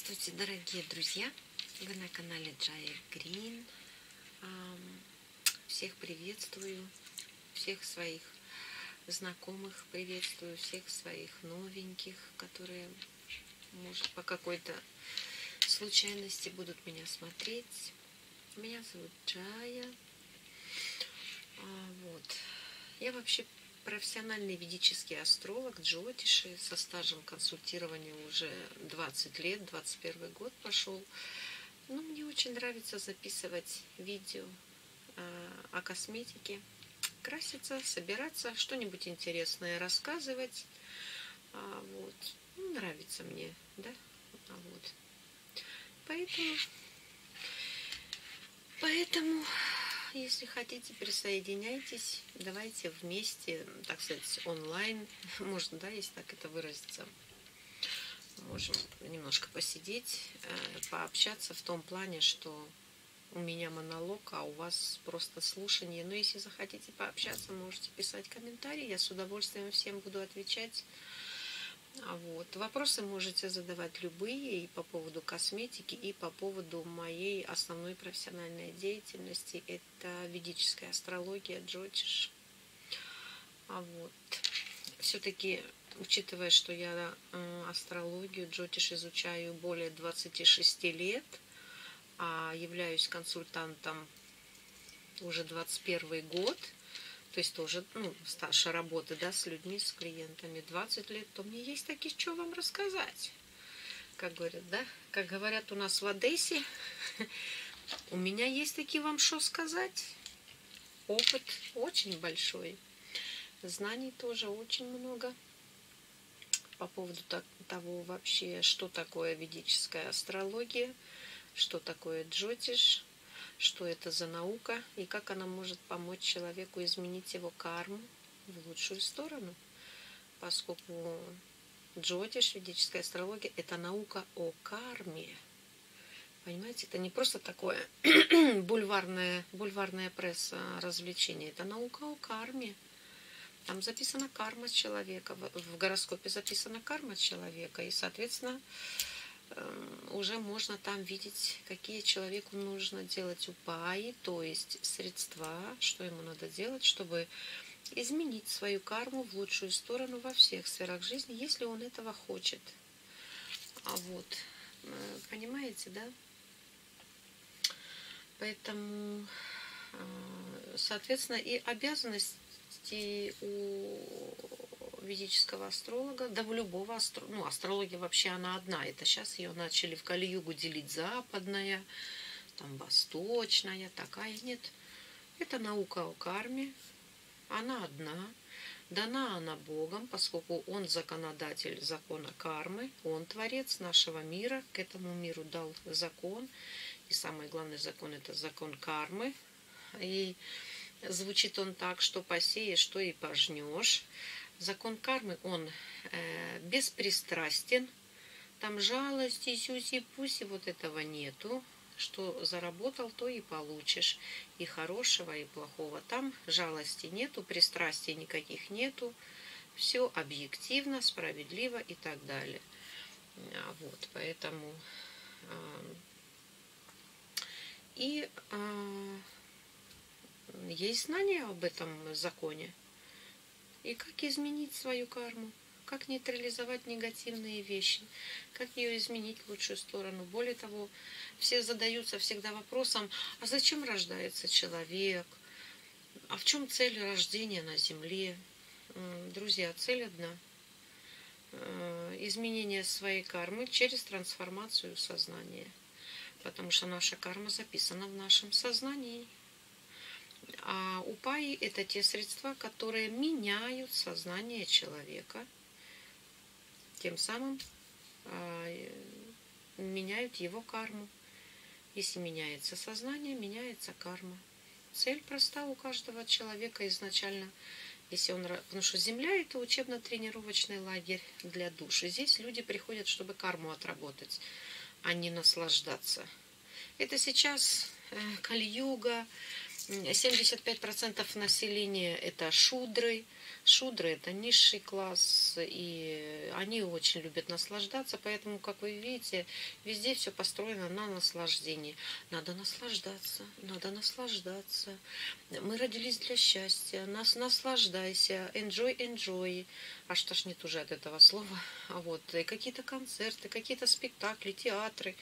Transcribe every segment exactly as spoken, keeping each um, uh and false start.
Здравствуйте, дорогие друзья! Вы на канале Джая Грин. Всех приветствую, всех своих знакомых приветствую, всех своих новеньких, которые, может, по какой-то случайности будут меня смотреть. Меня зовут Джая. Вот. Я вообще профессиональный ведический астролог, джотиши, со стажем консультирования уже двадцать лет, двадцать первый год пошел. Но мне очень нравится записывать видео э, о косметике, краситься, собираться, что-нибудь интересное рассказывать. А, вот. Ну, нравится мне, да? А, вот. Поэтому, поэтому если хотите, присоединяйтесь, давайте вместе, так сказать, онлайн, можно, да, если так это выразиться, можем немножко посидеть, пообщаться в том плане, что у меня монолог, а у вас просто слушание. Но если захотите пообщаться, можете писать комментарии, я с удовольствием всем буду отвечать. Вот. Вопросы можете задавать любые и по поводу косметики, и по поводу моей основной профессиональной деятельности. Это ведическая астрология, джотиш. А вот. Все-таки, учитывая, что я астрологию, джотиш изучаю более двадцати шести лет, а являюсь консультантом уже двадцать первый год, то есть тоже, ну, стаж работы, да, с людьми, с клиентами двадцать лет, то мне есть таки что вам рассказать. Как говорят, да, как говорят у нас в Одессе, у меня есть таки вам что сказать. Опыт очень большой, знаний тоже очень много по поводу того вообще, что такое ведическая астрология, что такое джотиш, что это за наука и как она может помочь человеку изменить его карму в лучшую сторону, поскольку джотиш, ведическая астрология, это наука о карме. Понимаете, это не просто такое бульварная, бульварная пресса развлечение, это наука о карме. Там записана карма человека, в гороскопе записана карма человека, и, соответственно, уже можно там видеть, какие человеку нужно делать упаи, то есть средства, что ему надо делать, чтобы изменить свою карму в лучшую сторону во всех сферах жизни, если он этого хочет. А вот, понимаете, да? Поэтому, соответственно, и обязанности у ведического астролога, да у любого астролога, ну, астрология вообще она одна, это сейчас ее начали в Кали-югу делить: западная, там восточная, такая, нет. Это наука о карме, она одна, дана она Богом, поскольку Он законодатель закона кармы, Он творец нашего мира, к этому миру дал закон, и самый главный закон — это закон кармы, и звучит он так, что посеешь, что и пожнешь. Закон кармы, он э, беспристрастен, там жалости, сюси-пуси, вот этого нету. Что заработал, то и получишь, и хорошего, и плохого. Там жалости нету, пристрастий никаких нету, все объективно, справедливо и так далее. Вот, поэтому э, и э, есть знания об этом законе. И как изменить свою карму, как нейтрализовать негативные вещи, как ее изменить в лучшую сторону. Более того, все задаются всегда вопросом: а зачем рождается человек? А в чем цель рождения на Земле? Друзья, цель одна. Изменение своей кармы через трансформацию сознания. Потому что наша карма записана в нашем сознании. А упаи — это те средства, которые меняют сознание человека, тем самым э, меняют его карму. Если меняется сознание, меняется карма. Цель проста у каждого человека изначально. Если он, потому что Земля — это учебно-тренировочный лагерь для душ. И здесь люди приходят, чтобы карму отработать, а не наслаждаться. Это сейчас э, Кали-юга. семьдесят пять процентов населения — это шудры, Шудры — это низший класс, и они очень любят наслаждаться, поэтому, как вы видите, везде все построено на наслаждении. Надо наслаждаться, надо наслаждаться. Мы родились для счастья, нас наслаждайся, enjoy, enjoy. Аж тошнит уже от этого слова. А вот и какие-то концерты, какие-то спектакли, театры.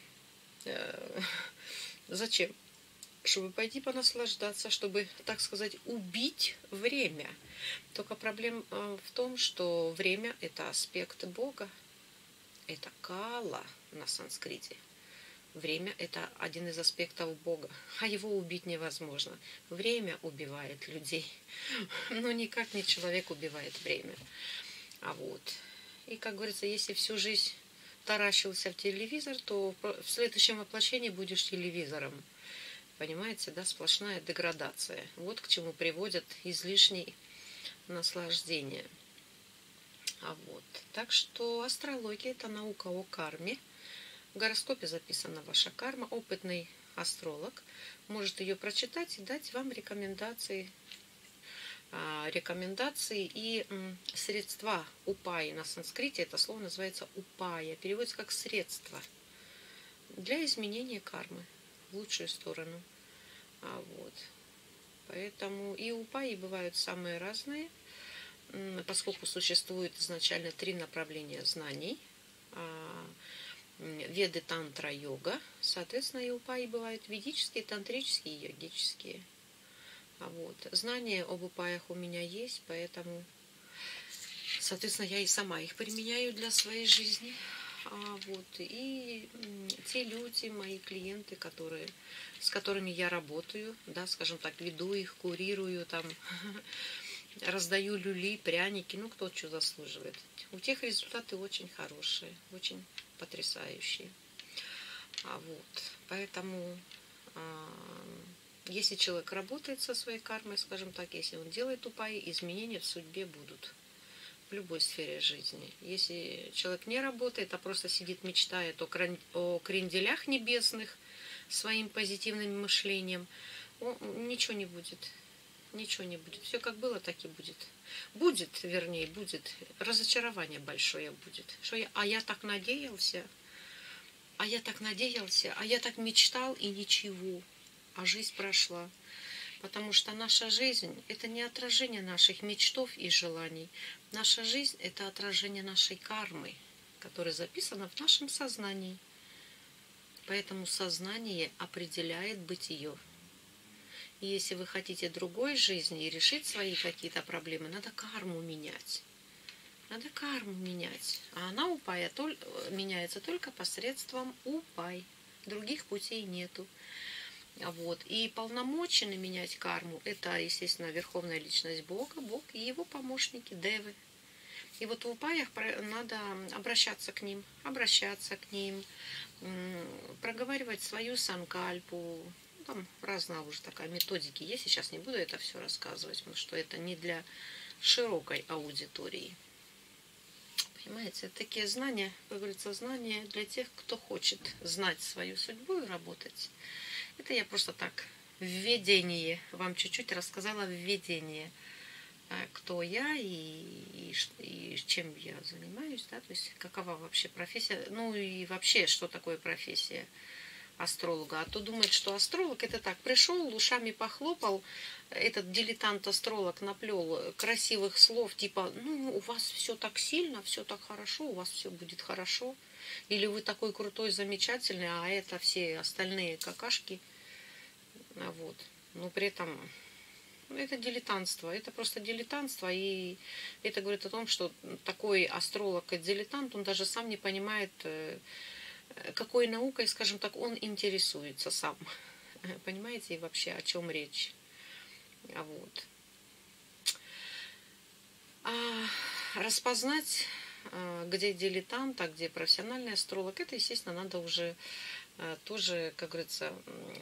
Зачем? Чтобы пойти понаслаждаться, чтобы, так сказать, убить время. Только проблема в том, что время — это аспект Бога. Это кала на санскрите. Время — это один из аспектов Бога, а его убить невозможно. Время убивает людей, но никак не человек убивает время. А вот. И, как говорится, если всю жизнь таращился в телевизор, то в следующем воплощении будешь телевизором. Понимаете, да, сплошная деградация. Вот к чему приводят излишние наслаждения. А вот. Так что астрология — это наука о карме. В гороскопе записана ваша карма. Опытный астролог может ее прочитать и дать вам рекомендации, рекомендации и средства. Упаи на санскрите это слово называется упая, переводится как средство для изменения кармы в лучшую сторону. А вот. Поэтому и упаи бывают самые разные, поскольку существует изначально три направления знаний. Веды, тантра, йога. Соответственно, и упаи бывают ведические, тантрические и йогические. А вот. Знания об упаях у меня есть, поэтому, соответственно, я и сама их применяю для своей жизни. А вот. И те люди, мои клиенты, которые, с которыми я работаю, да, скажем так, веду их, курирую, там, раздаю люли, пряники, ну, кто что заслуживает. У тех результаты очень хорошие, очень потрясающие. А вот. Поэтому, если человек работает со своей кармой, скажем так, если он делает упаи, изменения в судьбе будут. В любой сфере жизни. Если человек не работает, а просто сидит, мечтает о, крен... о кренделях небесных своим позитивным мышлением, о, ничего не будет. Ничего не будет. Все как было, так и будет. Будет, вернее, будет. Разочарование большое будет. Что я, а я так надеялся, а я так надеялся, а я так мечтал, и ничего. А жизнь прошла. Потому что наша жизнь – это не отражение наших мечтов и желаний. Наша жизнь – это отражение нашей кармы, которая записана в нашем сознании. Поэтому сознание определяет бытие. И если вы хотите другой жизни и решить свои какие-то проблемы, надо карму менять. Надо карму менять. А она упая только, меняется только посредством упай. Других путей нету. Вот. И полномоченный менять карму – это, естественно, верховная личность Бога, Бог и его помощники, девы. И вот в упаях надо обращаться к ним, обращаться к ним, проговаривать свою санкальпу. Там разная уже такая методики есть. Сейчас не буду это все рассказывать, потому что это не для широкой аудитории. Понимаете, такие знания, как говорится, знания для тех, кто хочет знать свою судьбу и работать. Это я просто так, введение, вам чуть-чуть рассказала введение, кто я и, и, и чем я занимаюсь, да, то есть какова вообще профессия, ну и вообще, что такое профессия астролога. А то думает, что астролог это так, пришел, ушами похлопал, этот дилетант-астролог наплел красивых слов, типа, ну, у вас все так сильно, все так хорошо, у вас все будет хорошо. Или вы такой крутой, замечательный, а это все остальные какашки. Вот. Но при этом это дилетантство. Это просто дилетантство. И это говорит о том, что такой астролог и дилетант, он даже сам не понимает, какой наукой, скажем так, он интересуется сам. Понимаете, и вообще о чем речь. А вот. А распознать, где дилетант, а где профессиональный астролог, это, естественно, надо уже тоже, как говорится,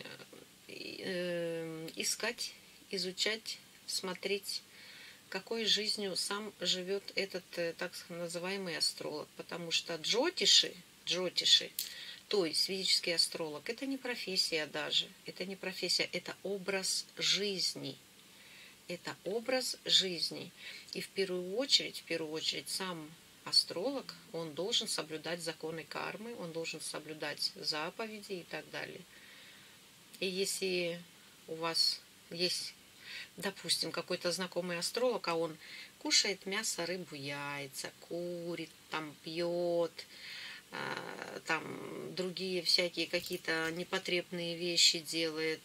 искать, изучать, смотреть, какой жизнью сам живет этот так называемый астролог. Потому что джотиши, джотиши, то есть ведический астролог, это не профессия даже, это не профессия, это образ жизни. это образ жизни. И в первую очередь, в первую очередь, сам астролог, он должен соблюдать законы кармы, он должен соблюдать заповеди и так далее. И если у вас есть, допустим, какой-то знакомый астролог, а он кушает мясо, рыбу, яйца, курит, там пьет, там другие всякие какие-то непотребные вещи делает,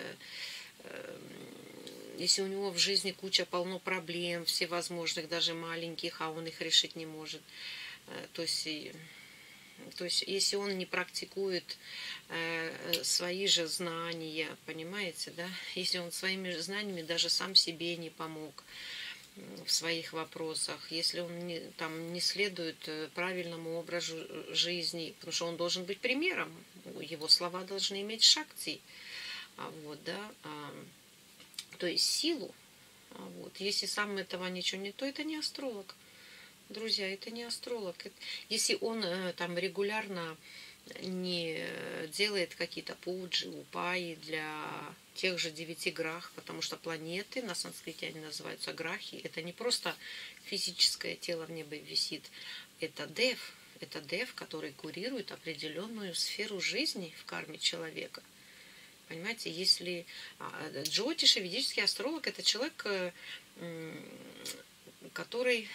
если у него в жизни куча полно проблем, всевозможных, даже маленьких, а он их решить не может, то есть, то есть если он не практикует свои же знания, понимаете, да, если он своими знаниями даже сам себе не помог в своих вопросах, если он не, там, не следует правильному образу жизни, потому что он должен быть примером, его слова должны иметь шакти, вот, да, то есть силу. Вот. Если сам этого ничего не, то это не астролог. Друзья, это не астролог. Если он там регулярно не делает какие-то пуджи, упаи для тех же девяти грах, потому что планеты, на санскрите они называются грахи, это не просто физическое тело в небе висит, это дев, это дев, который курирует определенную сферу жизни в карме человека. Понимаете, если Джотиш, ведический астролог, это человек, который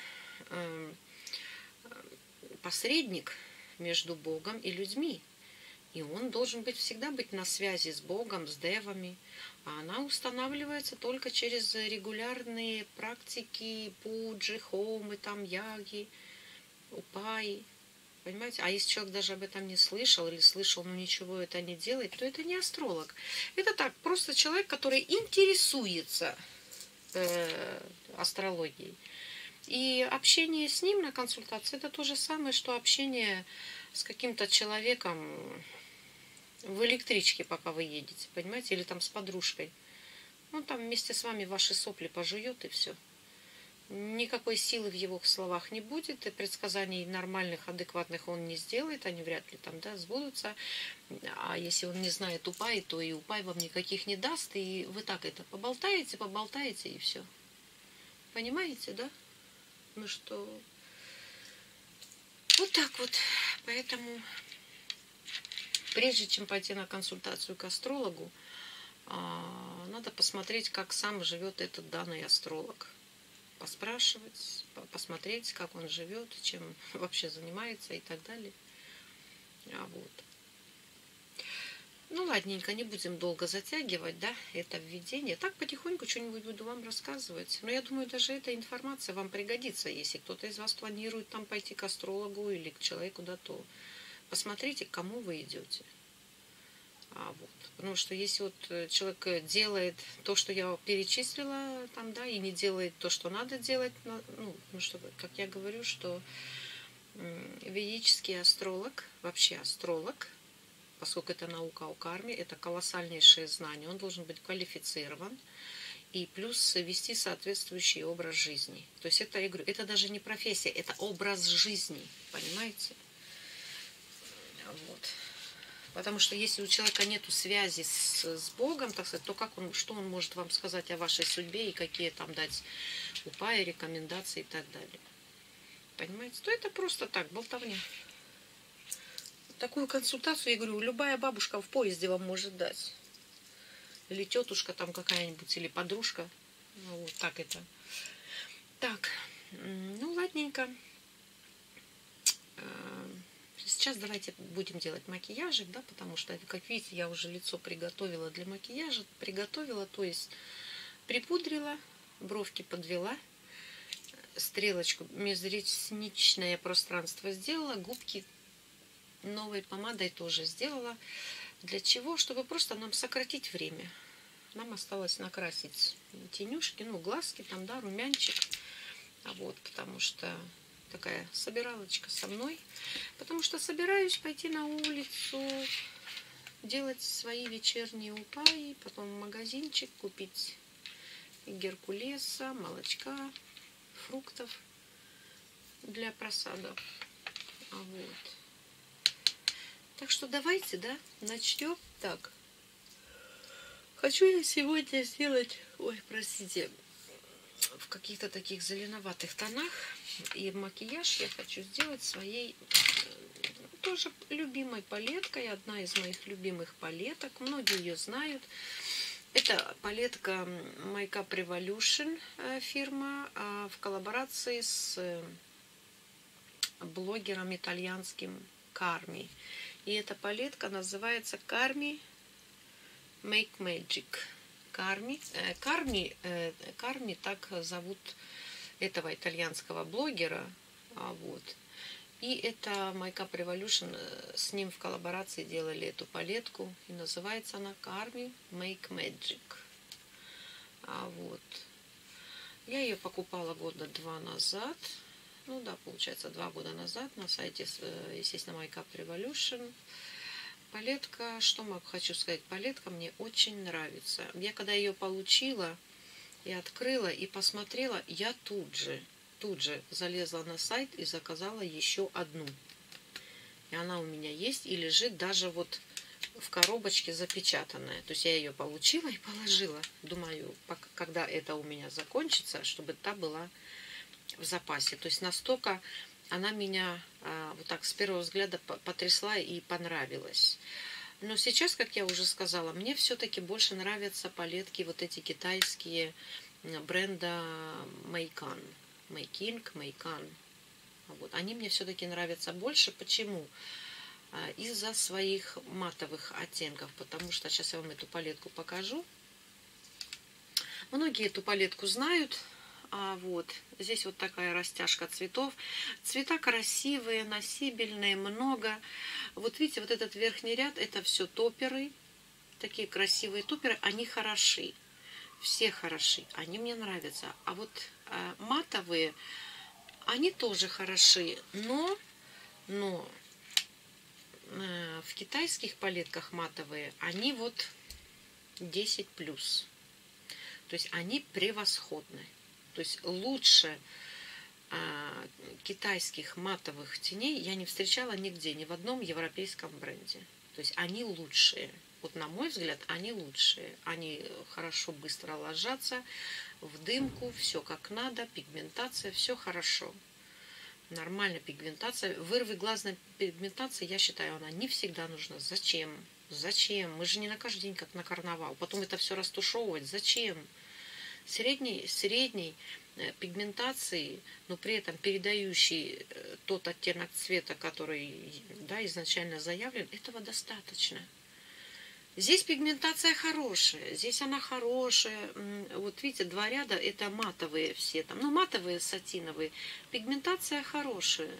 посредник между Богом и людьми. И он должен быть всегда быть на связи с Богом, с девами. А она устанавливается только через регулярные практики, пуджи, хомы, там, яги, упаи. Понимаете? А если человек даже об этом не слышал или слышал, но ничего это не делает, то это не астролог. Это так, просто человек, который интересуется э, астрологией. И общение с ним на консультации, это то же самое, что общение с каким-то человеком в электричке, пока вы едете, понимаете, или там с подружкой. Он там вместе с вами ваши сопли пожует, и все. Никакой силы в его словах не будет, и предсказаний нормальных, адекватных он не сделает, они вряд ли там, да, сбудутся. А если он не знает упай, то и упай вам никаких не даст, и вы так это поболтаете, поболтаете, и все. Понимаете, да? Ну что, вот так вот. Поэтому, прежде чем пойти на консультацию к астрологу, надо посмотреть, как сам живет этот данный астролог. Поспрашивать, посмотреть, как он живет, чем вообще занимается и так далее. А вот. Ну, ладненько, не будем долго затягивать, да, это введение. Так, потихоньку что-нибудь буду вам рассказывать. Но я думаю, даже эта информация вам пригодится, если кто-то из вас планирует там пойти к астрологу или к человеку, да, то посмотрите, к кому вы идете. А вот. Потому что если вот человек делает то, что я перечислила, там, да, и не делает то, что надо делать, ну, ну что, как я говорю, что ведический астролог, вообще астролог, поскольку это наука о карме, это колоссальнейшее знание, он должен быть квалифицирован и плюс вести соответствующий образ жизни. То есть это, я говорю, это даже не профессия, это образ жизни, понимаете? Вот. Потому что если у человека нет связи с, с Богом, так сказать, то как он, что он может вам сказать о вашей судьбе и какие там дать упаи, рекомендации и так далее. Понимаете? То это просто так, болтовня. Такую консультацию, я говорю, любая бабушка в поезде вам может дать. Или тетушка там какая-нибудь, или подружка. Ну, вот так это. Так, ну ладненько. Сейчас давайте будем делать макияжик, да, потому что, как видите, я уже лицо приготовила для макияжа. Приготовила, то есть припудрила, бровки подвела, стрелочку, межресничное пространство сделала, губки новой помадой тоже сделала. Для чего? Чтобы просто нам сократить время. Нам осталось накрасить тенюшки, ну, глазки там, да, румянчик. А вот, потому что такая собиралочка со мной. Потому что собираюсь пойти на улицу, делать свои вечерние упаи, потом в магазинчик купить геркулеса, молочка, фруктов для просадов. А вот. Так что давайте, да, начнем. Так. Хочу я сегодня сделать, ой, простите, в каких-то таких зеленоватых тонах. И макияж я хочу сделать своей тоже любимой палеткой. Одна из моих любимых палеток. Многие ее знают. Это палетка Makeup Revolution фирма в коллаборации с блогером итальянским Карми. И эта палетка называется Карми Make Magic. Карми, э, Карми, э, Карми, так зовут этого итальянского блогера. А, вот. И это Makeup Revolution, с ним в коллаборации делали эту палетку. И называется она Карми Make Magic. А, вот. Я ее покупала года два назад. Ну да, получается, два года назад на сайте, естественно, Makeup Revolution. Палетка, что могу хочу сказать, палетка мне очень нравится. Я когда ее получила и открыла и посмотрела, я тут же, тут же залезла на сайт и заказала еще одну. И она у меня есть и лежит даже вот в коробочке запечатанная. То есть я ее получила и положила. Думаю, когда это у меня закончится, чтобы та была в запасе. То есть настолько она меня а, вот так с первого взгляда потрясла и понравилась. Но сейчас, как я уже сказала, мне все-таки больше нравятся палетки вот эти китайские бренда Meikan. Meiking, Meikan. Вот. Они мне все-таки нравятся больше. Почему? А, из-за своих матовых оттенков. Потому что сейчас я вам эту палетку покажу. Многие эту палетку знают. А вот здесь вот такая растяжка цветов. Цвета красивые, носибельные, много. Вот видите, вот этот верхний ряд, это все топеры. Такие красивые топеры, они хороши. Все хороши, они мне нравятся. А вот а, матовые, они тоже хороши. Но, но э, в китайских палетках матовые, они вот десять плюс. То есть они превосходны. То есть лучше а, китайских матовых теней я не встречала нигде, ни в одном европейском бренде. То есть они лучшие. Вот на мой взгляд, они лучшие. Они хорошо, быстро ложатся в дымку, все как надо, пигментация, все хорошо. Нормальная пигментация. Вырвы глазной пигментации, я считаю, она не всегда нужна. Зачем? Зачем? Мы же не на каждый день, как на карнавал. Потом это все растушевывать. Зачем? Средней, средней пигментации, но при этом передающий тот оттенок цвета, который, да, изначально заявлен, этого достаточно. Здесь пигментация хорошая, здесь она хорошая. Вот видите, два ряда это матовые все там, ну матовые, сатиновые. Пигментация хорошая.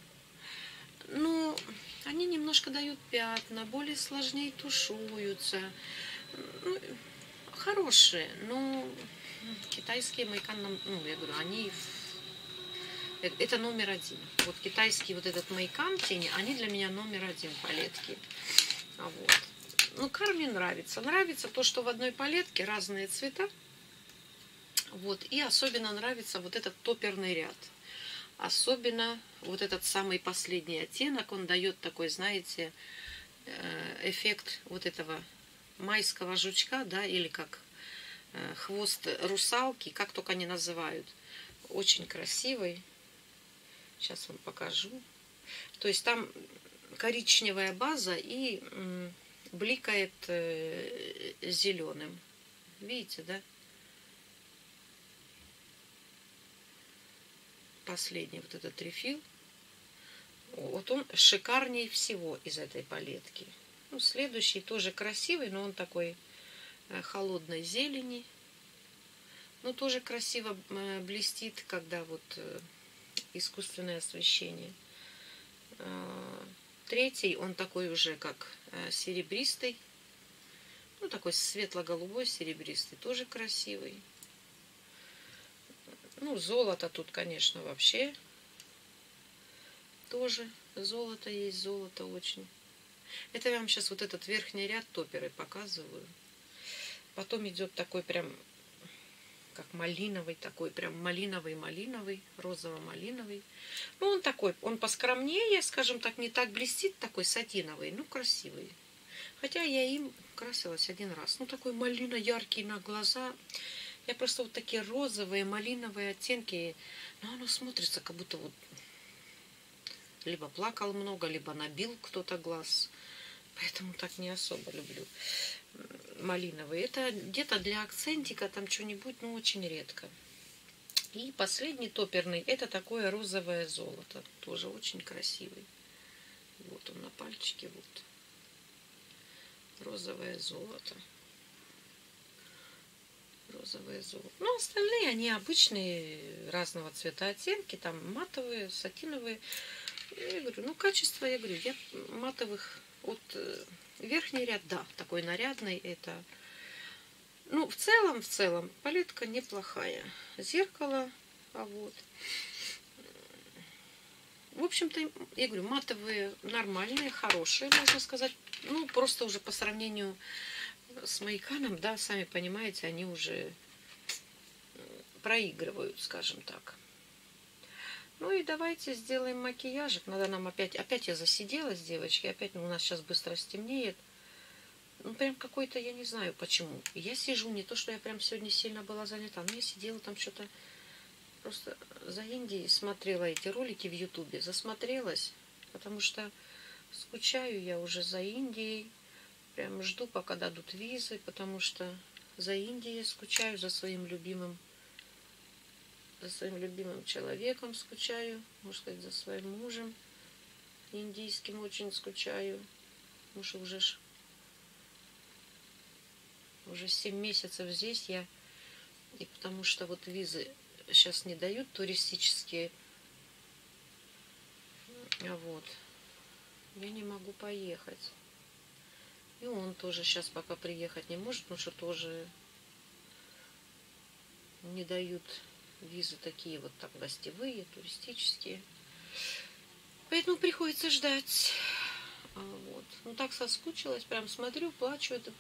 Но они немножко дают пятна, более сложнее тушуются. Ну, хорошие, но китайские Meikan, ну, я говорю, они, это номер один. Вот китайский вот этот Meikan тени, они для меня номер один палетки. А вот. Ну, Карми нравится. Нравится то, что в одной палетке разные цвета. Вот. И особенно нравится вот этот топерный ряд. Особенно вот этот самый последний оттенок, он дает такой, знаете, эффект вот этого майского жучка, да, или как хвост русалки, как только они называют. Очень красивый. Сейчас вам покажу. То есть там коричневая база и бликает зеленым. Видите, да? Последний вот этот рефил. Вот он шикарней всего из этой палетки. Ну, следующий тоже красивый, но он такой холодной зелени. Ну, тоже красиво блестит, когда вот искусственное освещение. Третий, он такой уже как серебристый. Ну, такой светло-голубой, серебристый. Тоже красивый. Ну, золото тут, конечно, вообще. Тоже золото есть, золото очень. Это я вам сейчас вот этот верхний ряд топеры показываю. Потом идет такой прям, как малиновый, такой прям малиновый-малиновый, розово-малиновый. Ну, он такой, он поскромнее, скажем так, не так блестит, такой сатиновый, ну, красивый. Хотя я им красилась один раз. Ну, такой малина яркий на глаза. Я просто вот такие розовые, малиновые оттенки, но оно смотрится, как будто вот либо плакал много, либо набил кто-то глаз. Поэтому так не особо люблю малиновые. Это где-то для акцентика, там что-нибудь, но очень редко. И последний топерный, это такое розовое золото. Тоже очень красивый. Вот он на пальчике, вот. Розовое золото. Розовое золото. Ну, остальные, они обычные, разного цвета оттенки. Там матовые, сатиновые. Я говорю, ну, качество, я говорю, я матовых... Вот верхний ряд, да, такой нарядный, это... Ну, в целом, в целом, палетка неплохая. Зеркало, а вот... В общем-то, я говорю, матовые нормальные, хорошие, можно сказать. Ну, просто уже по сравнению с Майканом, да, сами понимаете, они уже проигрывают, скажем так. Ну и давайте сделаем макияжик. Надо нам опять... Опять я засиделась, девочки. Опять ну, у нас сейчас быстро стемнеет. Ну, прям какой-то, я не знаю почему. Я сижу, не то, что я прям сегодня сильно была занята, но я сидела там что-то... Просто за Индией смотрела эти ролики в Ютубе. Засмотрелась, потому что скучаю я уже за Индией. Прям жду, пока дадут визы, потому что за Индией скучаю, за своим любимым, за своим любимым человеком скучаю, можно сказать, за своим мужем индийским очень скучаю. Муж уже ж, уже семь месяцев здесь я, и потому что вот визы сейчас не дают туристические, а вот, я не могу поехать. И он тоже сейчас пока приехать не может, потому что тоже не дают визы такие вот так гостевые, туристические. Поэтому приходится ждать. Вот. Ну так соскучилась, прям смотрю, плачу этот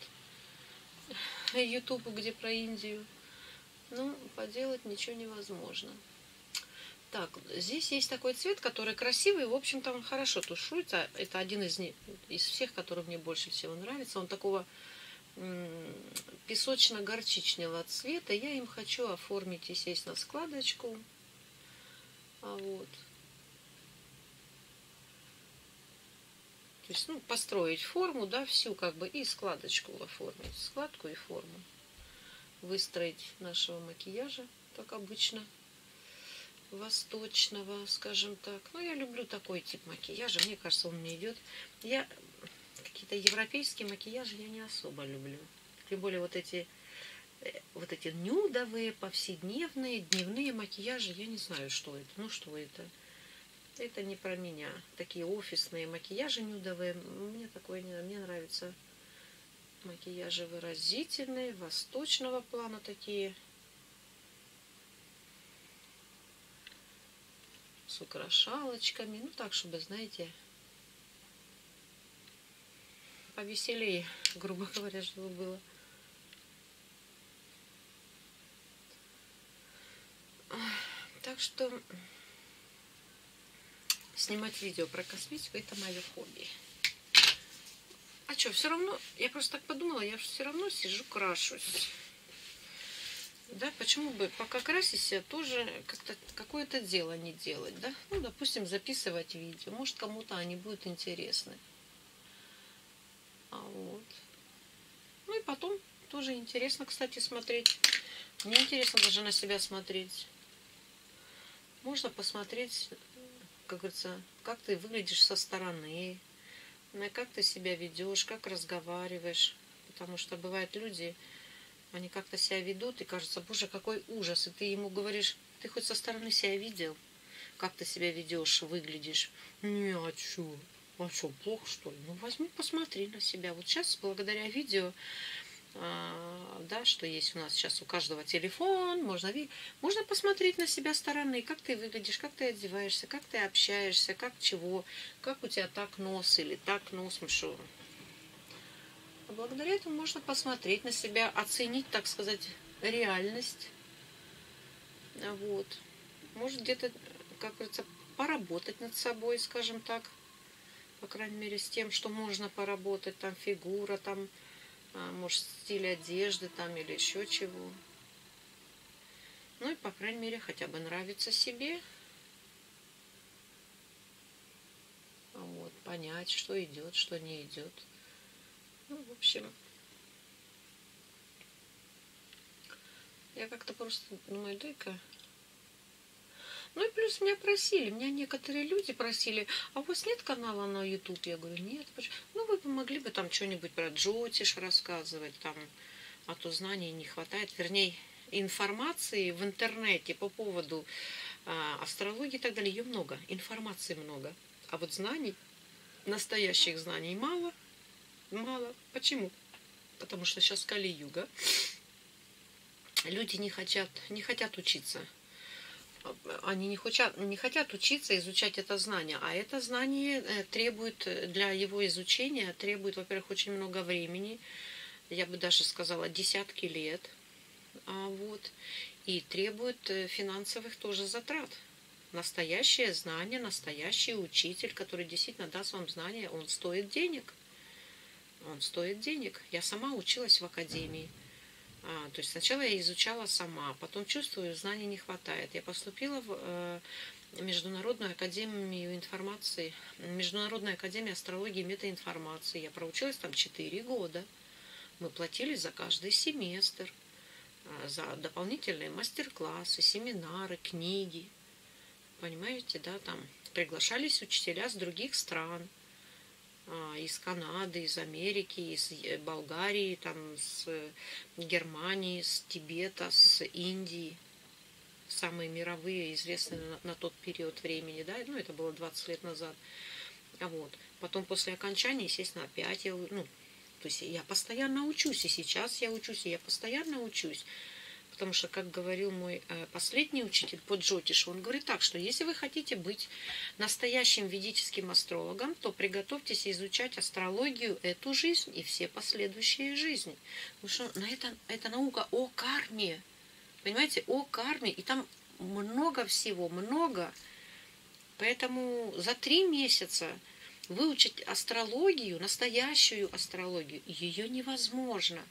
ютуб, где про Индию. Ну, поделать ничего невозможно. Так, здесь есть такой цвет, который красивый, в общем-то он хорошо тушуется. Это один из, них, из всех, который мне больше всего нравится. Он такого песочно-горчичного цвета. Я им хочу оформить, естественно, складочку. А вот. То есть, ну, построить форму, да, всю как бы, и складочку оформить. Складку и форму. Выстроить нашего макияжа, как обычно. Восточного, скажем так. Ну, я люблю такой тип макияжа. Мне кажется, он мне идет. Я какие-то европейские макияжи я не особо люблю. Тем более вот эти вот эти нюдовые, повседневные, дневные макияжи. Я не знаю, что это. Ну, что это? Это не про меня. Такие офисные макияжи нюдовые. Мне такое не... Мне нравятся макияжи выразительные, восточного плана такие. С украшалочками. Ну, так, чтобы, знаете, повеселее, грубо говоря, чтобы было. Так что снимать видео про косметику — это мое хобби. А что, все равно, я просто так подумала, я все равно сижу, крашусь. Да, почему бы, пока красишься, тоже как-то какое-то дело не делать, да? Ну, допустим, записывать видео. Может, кому-то они будут интересны. А вот. Ну и потом тоже интересно, кстати, смотреть. Мне интересно даже на себя смотреть. Можно посмотреть, как говорится, как ты выглядишь со стороны, как ты себя ведешь, как разговариваешь. Потому что бывают люди, они как-то себя ведут, и кажется, боже, какой ужас. И ты ему говоришь, ты хоть со стороны себя видел, как ты себя ведешь, выглядишь? Не, а что? А что, плохо, что ли? Ну, возьми, посмотри на себя. Вот сейчас, благодаря видео, а, да, что есть у нас сейчас у каждого телефон, можно, можно посмотреть на себя стороны, как ты выглядишь, как ты одеваешься, как ты общаешься, как чего, как у тебя так нос или так нос, ну что. А благодаря этому можно посмотреть на себя, оценить, так сказать, реальность. Вот. Может где-то, как говорится, поработать над собой, скажем так. По крайней мере, с тем, что можно поработать. Там фигура, там, может, стиль одежды, там, или еще чего. Ну и, по крайней мере, хотя бы нравится себе. Вот, понять, что идет, что не идет. Ну, в общем, я как-то просто думаю, дай-ка. Ну и плюс меня просили, меня некоторые люди просили, а у вас нет канала на YouTube? Я говорю, нет. Почему? Ну вы бы могли бы там что-нибудь про Джотиш рассказывать, там, а то знаний не хватает. Вернее, информации в интернете по поводу а, астрологии и так далее, ее много, информации много. А вот знаний, настоящих знаний мало. Мало. Почему? Потому что сейчас Кали-юга. Люди не хотят, не хотят учиться. Они не хотят, не хотят учиться, изучать это знание. А это знание требует, для его изучения, требует, во-первых, очень много времени. Я бы даже сказала, десятки лет. А вот. И требует финансовых тоже затрат. Настоящее знание, настоящий учитель, который действительно даст вам знания, он стоит денег. Он стоит денег. Я сама училась в академии. А, то есть сначала я изучала сама, потом чувствую, знаний не хватает. Я поступила в э, Международную академию информации, Международная академия астрологии и метаинформации. Я проучилась там четыре года. Мы платили за каждый семестр, э, за дополнительные мастер-классы, семинары, книги. Понимаете, да, там приглашались учителя с других стран. Из Канады, из Америки, из Болгарии, там, с Германии, с Тибета, с Индии. Самые мировые, известные на, на тот период времени, да, ну, это было двадцать лет назад. А вот. Потом после окончания, естественно, опять я, ну, то есть я постоянно учусь, и сейчас я учусь, и я постоянно учусь. Потому что, как говорил мой последний учитель по Джотишу, он говорит так, что если вы хотите быть настоящим ведическим астрологом, то приготовьтесь изучать астрологию эту жизнь и все последующие жизни. Потому что это, это наука о карме. Понимаете, о карме. И там много всего, много. Поэтому за три месяца выучить астрологию, настоящую астрологию, ее невозможно.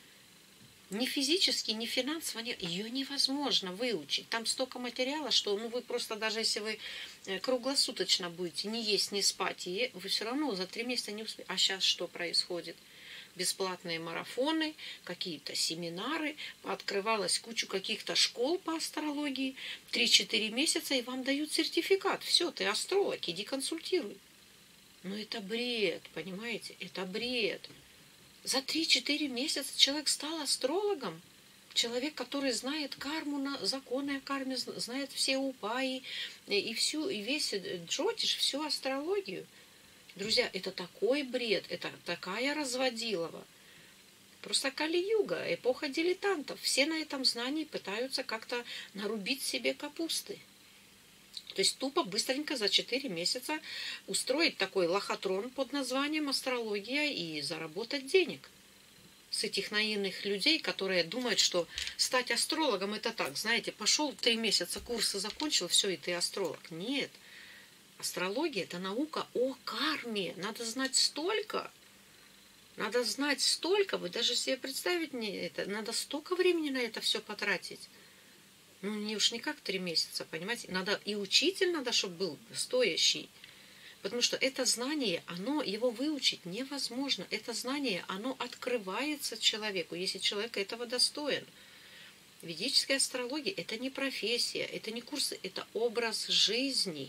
Ни физически, ни финансово, ни... ее невозможно выучить. Там столько материала, что ну, вы просто, даже если вы круглосуточно будете не есть, не спать, и вы все равно за три месяца не успеете. А сейчас что происходит? Бесплатные марафоны, какие-то семинары, открывалась куча каких-то школ по астрологии, три-четыре месяца, и вам дают сертификат. Все, ты астролог, иди консультируй. Но это бред, понимаете? Это бред. За три-четыре месяца человек стал астрологом. Человек, который знает карму, законы о карме, знает все упаи и всю, и весь Джотиш, всю астрологию. Друзья, это такой бред, это такая разводилова. Просто Кали-юга, эпоха дилетантов. Все на этом знании пытаются как-то нарубить себе капусты. То есть тупо быстренько за четыре месяца устроить такой лохотрон под названием астрология и заработать денег. С этих наивных людей, которые думают, что стать астрологом это так, знаете, пошел три месяца курсы закончил, все, и ты астролог. Нет. Астрология это наука о карме. Надо знать столько. Надо знать столько, вы даже себе представить не это. Надо столько времени на это все потратить. Ну, не уж никак три месяца, понимаете. Надо, и учитель надо, чтобы был стоящий. Потому что это знание, оно, его выучить невозможно. Это знание, оно открывается человеку, если человек этого достоин. Ведическая астрология – это не профессия, это не курсы, это образ жизни.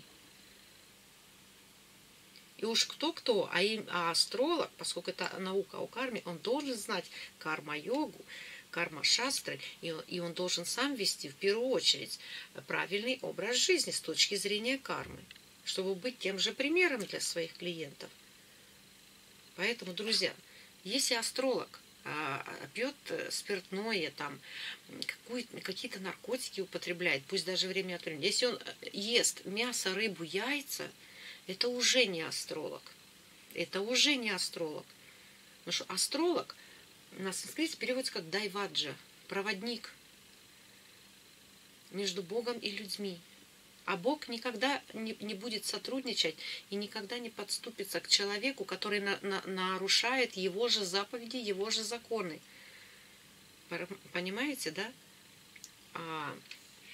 И уж кто-кто, а, им, а астролог, поскольку это наука о карме, он должен знать карма-йогу, карма-шастры, и он, и он должен сам вести в первую очередь правильный образ жизни с точки зрения кармы, чтобы быть тем же примером для своих клиентов. Поэтому, друзья, если астролог а, пьет спиртное, там, какие-то наркотики употребляет, пусть даже время от времени, если он ест мясо, рыбу, яйца, это уже не астролог. Это уже не астролог. Потому что астролог на санскрите переводится как дайваджа, проводник между Богом и людьми. А Бог никогда не, не будет сотрудничать и никогда не подступится к человеку, который на, на, нарушает его же заповеди, его же законы. Понимаете, да? А,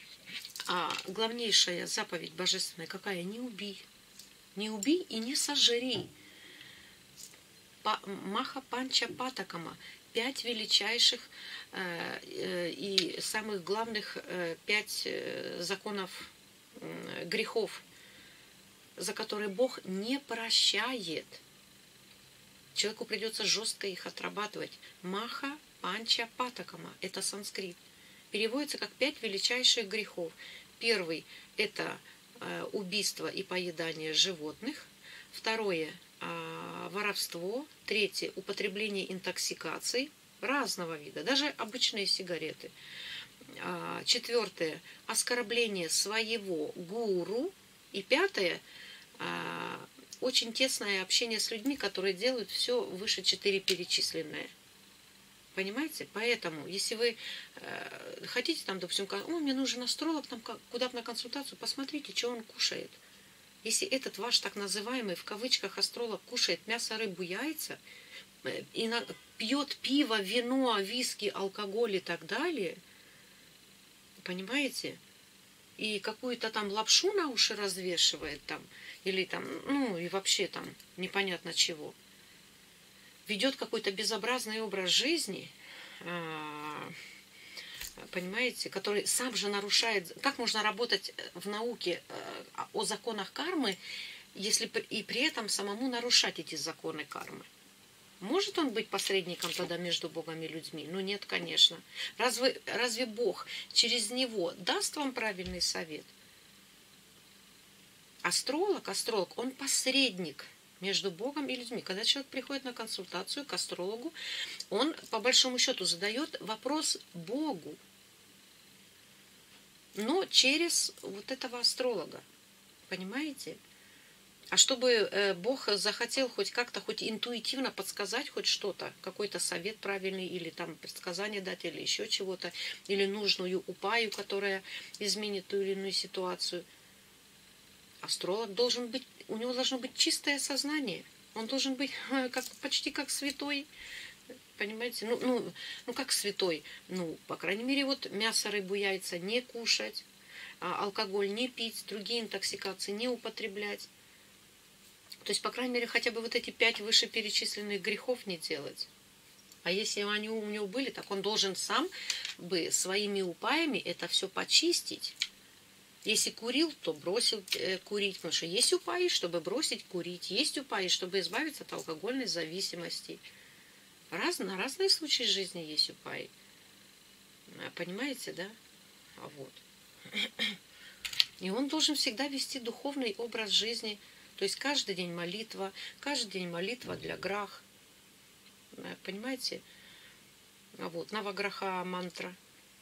А главнейшая заповедь божественная какая? Не убий. Не убий и не сожри. Маха Панча Патакама. Пять величайших э, э, и самых главных э, пять э, законов э, грехов, за которые Бог не прощает. Человеку придется жестко их отрабатывать. Маха Панча Патакама. Это санскрит. Переводится как пять величайших грехов. Первый – это э, убийство и поедание животных. Второе э, – воровство. Третье – употребление интоксикаций разного вида, даже обычные сигареты. Э, четвертое – оскорбление своего гуру. И пятое э, – очень тесное общение с людьми, которые делают все выше четыре перечисленное. Понимаете? Поэтому, если вы э, хотите, там, допустим, о, мне нужен астролог, там, куда-то на консультацию, посмотрите, что он кушает. Если этот ваш так называемый, в кавычках, астролог кушает мясо, рыбу, яйца, э, и на, пьет пиво, вино, виски, алкоголь и так далее, понимаете? И какую-то там лапшу на уши развешивает там, или там, ну, и вообще там непонятно чего. Ведет какой-то безобразный образ жизни, понимаете, который сам же нарушает. Как можно работать в науке о законах кармы, если и при этом самому нарушать эти законы кармы? Может он быть посредником тогда между Богом и людьми? Ну нет, конечно. Разве, разве Бог через него даст вам правильный совет? Астролог, астролог, он посредник между Богом и людьми. Когда человек приходит на консультацию к астрологу, он по большому счету задает вопрос Богу, но через вот этого астролога. Понимаете? А чтобы Бог захотел хоть как-то, хоть интуитивно подсказать хоть что-то, какой-то совет правильный, или там предсказание дать, или еще чего-то, или нужную упаю, которая изменит ту или иную ситуацию, астролог должен быть, у него должно быть чистое сознание. Он должен быть как, почти как святой. Понимаете? Ну, ну, ну, как святой. Ну, по крайней мере, вот мясо, рыбу, яйца не кушать, алкоголь не пить, другие интоксикации не употреблять. То есть, по крайней мере, хотя бы вот эти пять вышеперечисленных грехов не делать. А если они у него были, так он должен сам бы своими упаями это все почистить. Если курил, то бросил э, курить, потому что есть упаи, чтобы бросить курить, есть упаи, чтобы избавиться от алкогольной зависимости. Раз, на разные случаи жизни есть упаи. Понимаете, да? А вот. И он должен всегда вести духовный образ жизни. То есть каждый день молитва, каждый день молитва для грах. Понимаете? А вот, Наваграха мантра.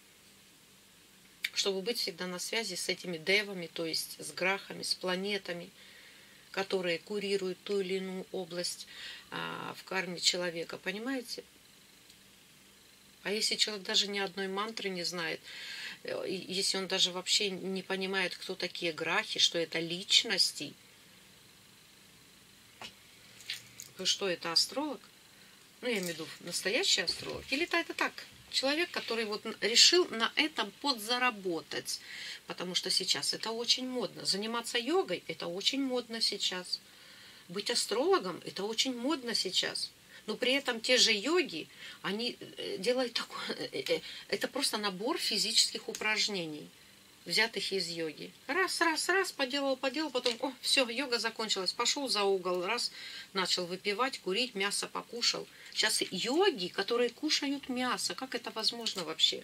Чтобы быть всегда на связи с этими девами, то есть с грахами, с планетами, которые курируют ту или иную область а, в карме человека. Понимаете? А если человек даже ни одной мантры не знает, если он даже вообще не понимает, кто такие грахи, что это личности, то что это астролог? Ну, я имею в виду настоящий астролог. Или это, это так? Человек, который вот решил на этом подзаработать. Потому что сейчас это очень модно. Заниматься йогой – это очень модно сейчас. Быть астрологом – это очень модно сейчас. Но при этом те же йоги, они делают такое… Это просто набор физических упражнений, взятых из йоги. Раз, раз, раз, поделал, поделал, потом, о, все, йога закончилась. Пошел за угол, раз, начал выпивать, курить, мясо покушал. Сейчас йоги, которые кушают мясо, как это возможно вообще?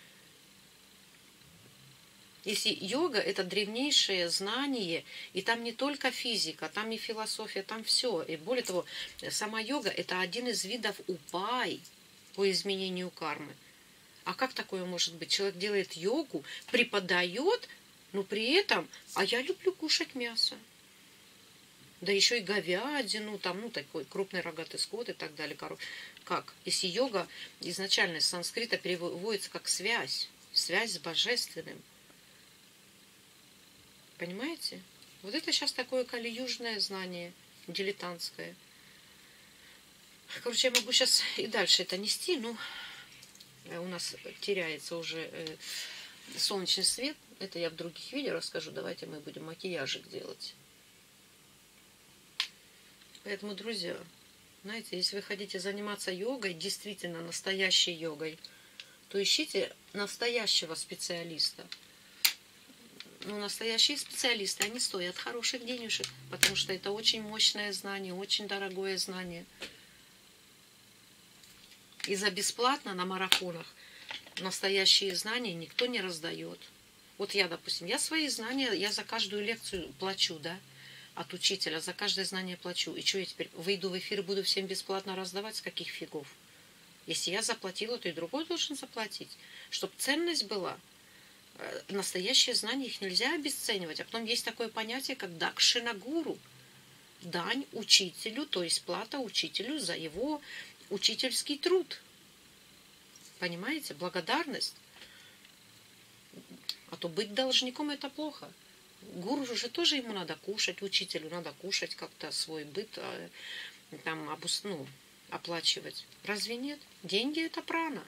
Если йога – это древнейшее знание, и там не только физика, там и философия, там все. И более того, сама йога – это один из видов упай по изменению кармы. А как такое может быть? Человек делает йогу, преподает, но при этом, а я люблю кушать мясо. Да еще и говядину, там, ну, такой крупный рогатый скот и так далее. Как? Если йога изначально с санскрита переводится как связь, связь с божественным. Понимаете? Вот это сейчас такое кали-южное знание, дилетантское. Короче, я могу сейчас и дальше это нести, но у нас теряется уже солнечный свет, Это я в других видео расскажу. Давайте мы будем макияжик делать. Поэтому, друзья, знаете, если вы хотите заниматься йогой, действительно настоящей йогой, то ищите настоящего специалиста. Ну, настоящие специалисты, они стоят хороших денежек, потому что это очень мощное знание, очень дорогое знание. И за бесплатно на марафонах настоящие знания никто не раздает. Вот я, допустим, я свои знания, я за каждую лекцию плачу, да, от учителя, за каждое знание плачу. И что я теперь выйду в эфир и буду всем бесплатно раздавать? С каких фигов? Если я заплатила, то и другой должен заплатить. Чтобы ценность была. Настоящие знания, их нельзя обесценивать. А потом есть такое понятие, как дакшина гуру. Дань учителю, то есть плата учителю за его учительский труд. Понимаете? Благодарность. А то быть должником — это плохо. Гуру же тоже ему надо кушать, учителю надо кушать как-то свой быт, там, обус, ну, оплачивать. Разве нет? Деньги — это прана.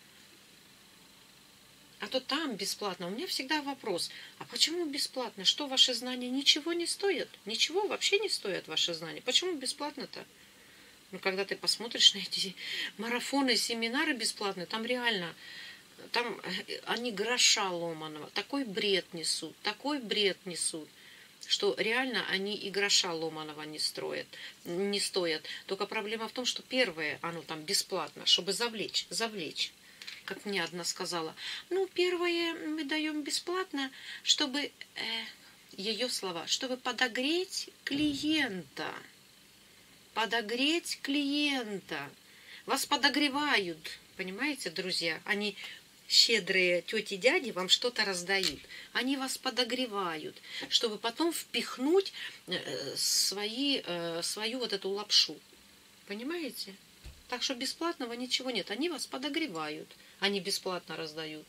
А то там бесплатно. У меня всегда вопрос, а почему бесплатно? Что, ваши знания ничего не стоят? Ничего вообще не стоят ваши знания. Почему бесплатно-то? Ну, когда ты посмотришь на эти марафоны, семинары бесплатные, там реально, там они гроша ломаного. Такой бред несут, такой бред несут, что реально они и гроша ломаного не строят, не стоят. Только проблема в том, что первое, оно там бесплатно, чтобы завлечь, завлечь. Как мне одна сказала, ну, первое мы даем бесплатно, чтобы, э, ее слова, чтобы подогреть клиента. Подогреть клиента. Вас подогревают, понимаете, друзья? Они, щедрые тети, дяди, вам что-то раздают. Они вас подогревают, чтобы потом впихнуть свои, свою вот эту лапшу. Понимаете? Так что бесплатного ничего нет. Они вас подогревают. Они бесплатно раздают.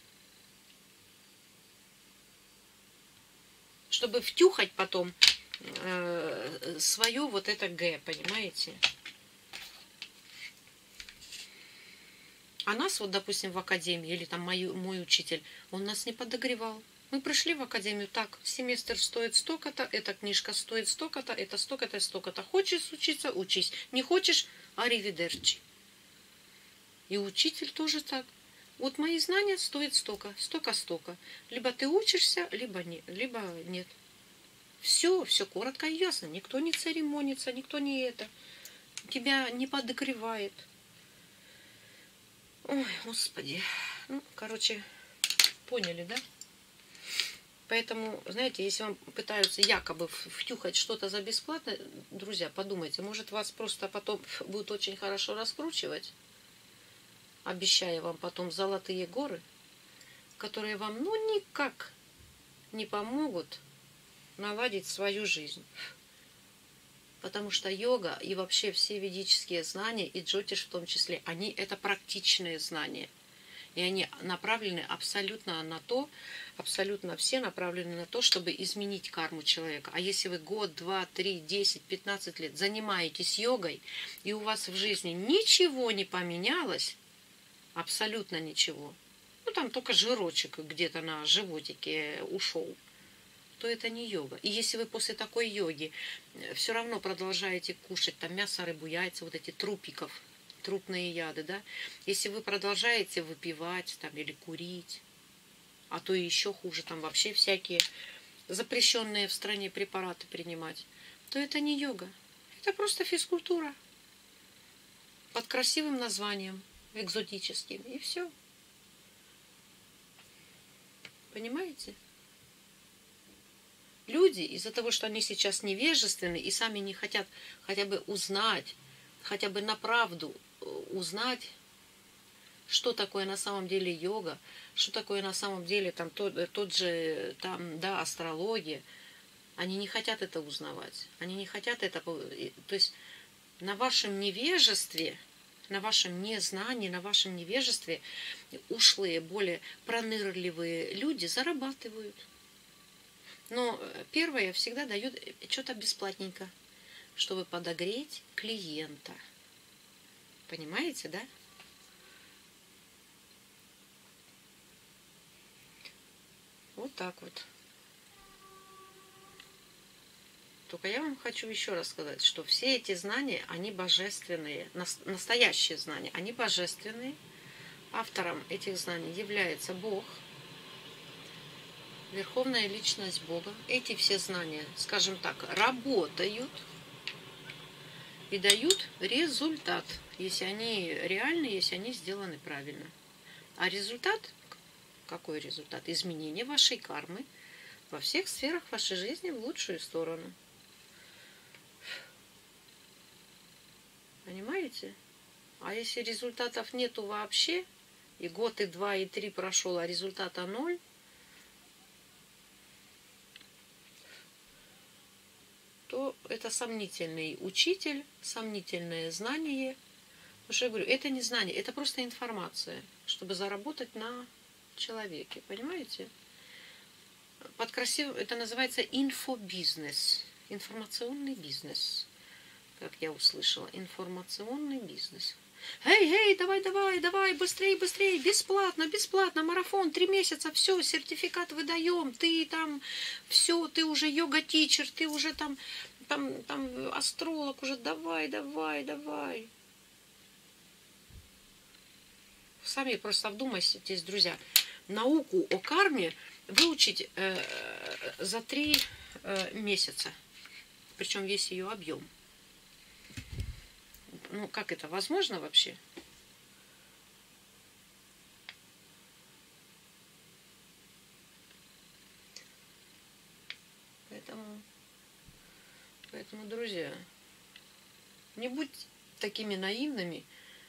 Чтобы втюхать потом э, свое вот это Г, понимаете? А нас вот, допустим, в академии, или там мой, мой учитель, он нас не подогревал. Мы пришли в академию, так, семестр стоит столько-то, эта книжка стоит столько-то, это столько-то, столько-то. Хочешь учиться — учись. Не хочешь — аривидерчи. И учитель тоже так. Вот мои знания стоят столько, столько-столько. Либо ты учишься, либо, не, либо нет. Все, все коротко и ясно. Никто не церемонится, никто не это. Тебя не подогревает. Ой, Господи. Ну, короче, поняли, да? Поэтому, знаете, если вам пытаются якобы втюхать что-то за бесплатно, друзья, подумайте, может, вас просто потом будут очень хорошо раскручивать, обещая вам потом золотые горы, которые вам, ну, никак не помогут наладить свою жизнь. Потому что йога и вообще все ведические знания, и джотиш в том числе, они это практичные знания. И они направлены абсолютно на то, абсолютно все направлены на то, чтобы изменить карму человека. А если вы год, два, три, десять, пятнадцать лет занимаетесь йогой, и у вас в жизни ничего не поменялось, абсолютно ничего, ну там только жирочек где-то на животике ушел, то это не йога. И если вы после такой йоги все равно продолжаете кушать там мясо, рыбу, яйца, вот эти трупиков, трупные яды, да, если вы продолжаете выпивать там или курить, а то и еще хуже, там вообще всякие запрещенные в стране препараты принимать, то это не йога. Это просто физкультура под красивым названием, экзотическим, и все. Понимаете? Люди из-за того, что они сейчас невежественны и сами не хотят хотя бы узнать, хотя бы на правду узнать, что такое на самом деле йога, что такое на самом деле там тот, тот же там, да, астрология. Они не хотят это узнавать. Они не хотят это. То есть на вашем невежестве, на вашем незнании, на вашем невежестве ушлые, более пронырливые люди зарабатывают. Но первое всегда дают что-то бесплатненько, чтобы подогреть клиента. Понимаете, да? Вот так вот. Только я вам хочу еще раз сказать, что все эти знания, они божественные, настоящие знания, они божественные. Автором этих знаний является Бог, Верховная Личность Бога. Эти все знания, скажем так, работают и дают результат, если они реальны, если они сделаны правильно. А результат, какой результат? Изменение вашей кармы во всех сферах вашей жизни в лучшую сторону. Понимаете? А если результатов нету вообще, и год, и два, и три прошел, а результата ноль, то это сомнительный учитель, сомнительное знание. Потому что я говорю, это не знание, это просто информация, чтобы заработать на человеке. Понимаете? Под красивым, это называется инфобизнес, информационный бизнес. Как я услышала, информационный бизнес. Эй, эй, давай, давай, давай, быстрее, быстрее, бесплатно, бесплатно, марафон, три месяца, все, сертификат выдаем, ты там, все, ты уже йога-тичер, ты уже там, там, там, астролог, уже давай, давай, давай. Сами просто вдумайтесь, друзья, науку о карме выучить э, за три э, месяца, причем весь ее объем. Ну, как это возможно вообще? Поэтому, поэтому, друзья, не будьте такими наивными.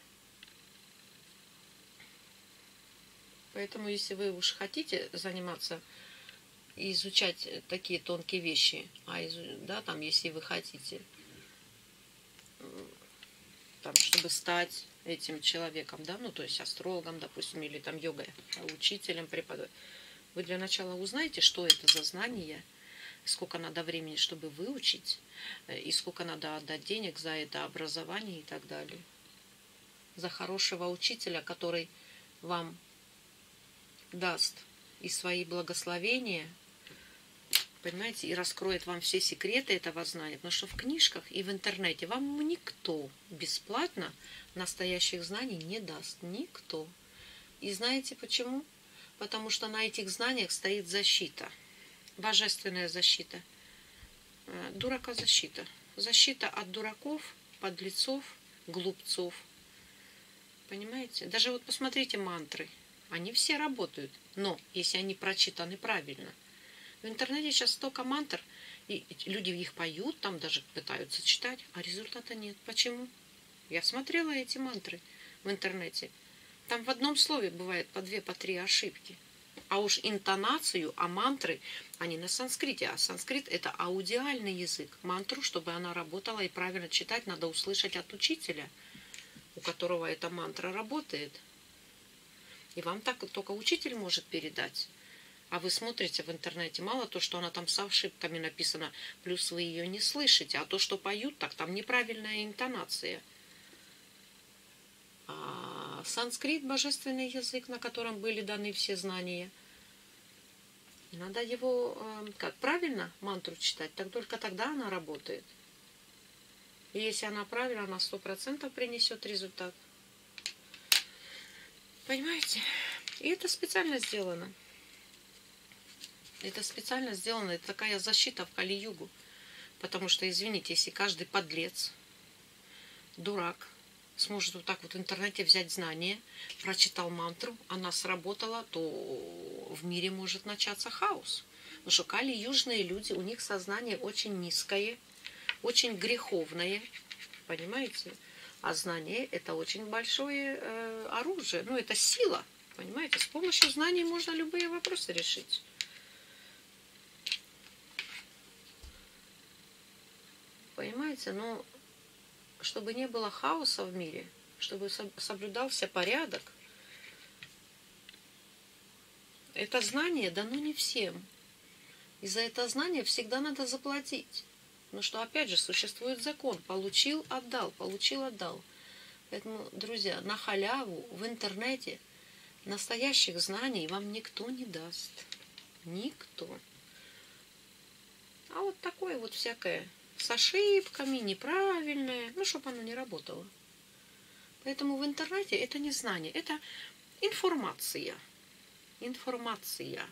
Поэтому, если вы уж хотите заниматься и изучать такие тонкие вещи, а да, там, если вы хотите, там, чтобы стать этим человеком, да, ну, то есть астрологом, допустим, или там йогой, учителем, преподавателем, вы для начала узнаете, что это за знание, сколько надо времени, чтобы выучить, и сколько надо отдать денег за это образование и так далее. За хорошего учителя, который вам даст и свои благословения, понимаете, и раскроет вам все секреты этого знания. Потому что в книжках и в интернете вам никто бесплатно настоящих знаний не даст. Никто. И знаете почему? Потому что на этих знаниях стоит защита. Божественная защита. Дурака защита. Защита от дураков, подлецов, глупцов. Понимаете? Даже вот посмотрите мантры. Они все работают. Но если они прочитаны правильно. В интернете сейчас столько мантр, и люди их поют, там даже пытаются читать, а результата нет. Почему? Я смотрела эти мантры в интернете. Там в одном слове бывает по две, по три ошибки. А уж интонацию, а мантры, они на санскрите. А санскрит это аудиальный язык. Мантру, чтобы она работала и правильно читать, надо услышать от учителя, у которого эта мантра работает. И вам так только учитель может передать. А вы смотрите в интернете, мало то, что она там с ошибками написана, плюс вы ее не слышите, а то, что поют, так там неправильная интонация. А санскрит – божественный язык, на котором были даны все знания. Надо его, как правильно мантру читать, так только тогда она работает. И если она правильно, она сто процентов принесет результат. Понимаете? И это специально сделано. Это специально сделано, это такая защита в Кали-югу. Потому что, извините, если каждый подлец, дурак, сможет вот так вот в интернете взять знания, прочитал мантру, она сработала, то в мире может начаться хаос. Потому что Кали-южные люди, у них сознание очень низкое, очень греховное, понимаете? А знание – это очень большое э, оружие, ну это сила, понимаете? С помощью знаний можно любые вопросы решить. Понимаете, но чтобы не было хаоса в мире, чтобы соблюдался порядок, это знание дано не всем. И за это знание всегда надо заплатить. Но что, опять же, существует закон. Получил, отдал, получил, отдал. Поэтому, друзья, на халяву в интернете настоящих знаний вам никто не даст. Никто. А вот такое вот всякое с ошибками, неправильное, ну, чтобы оно не работало. Поэтому в интернете это не знание, это информация. Информация.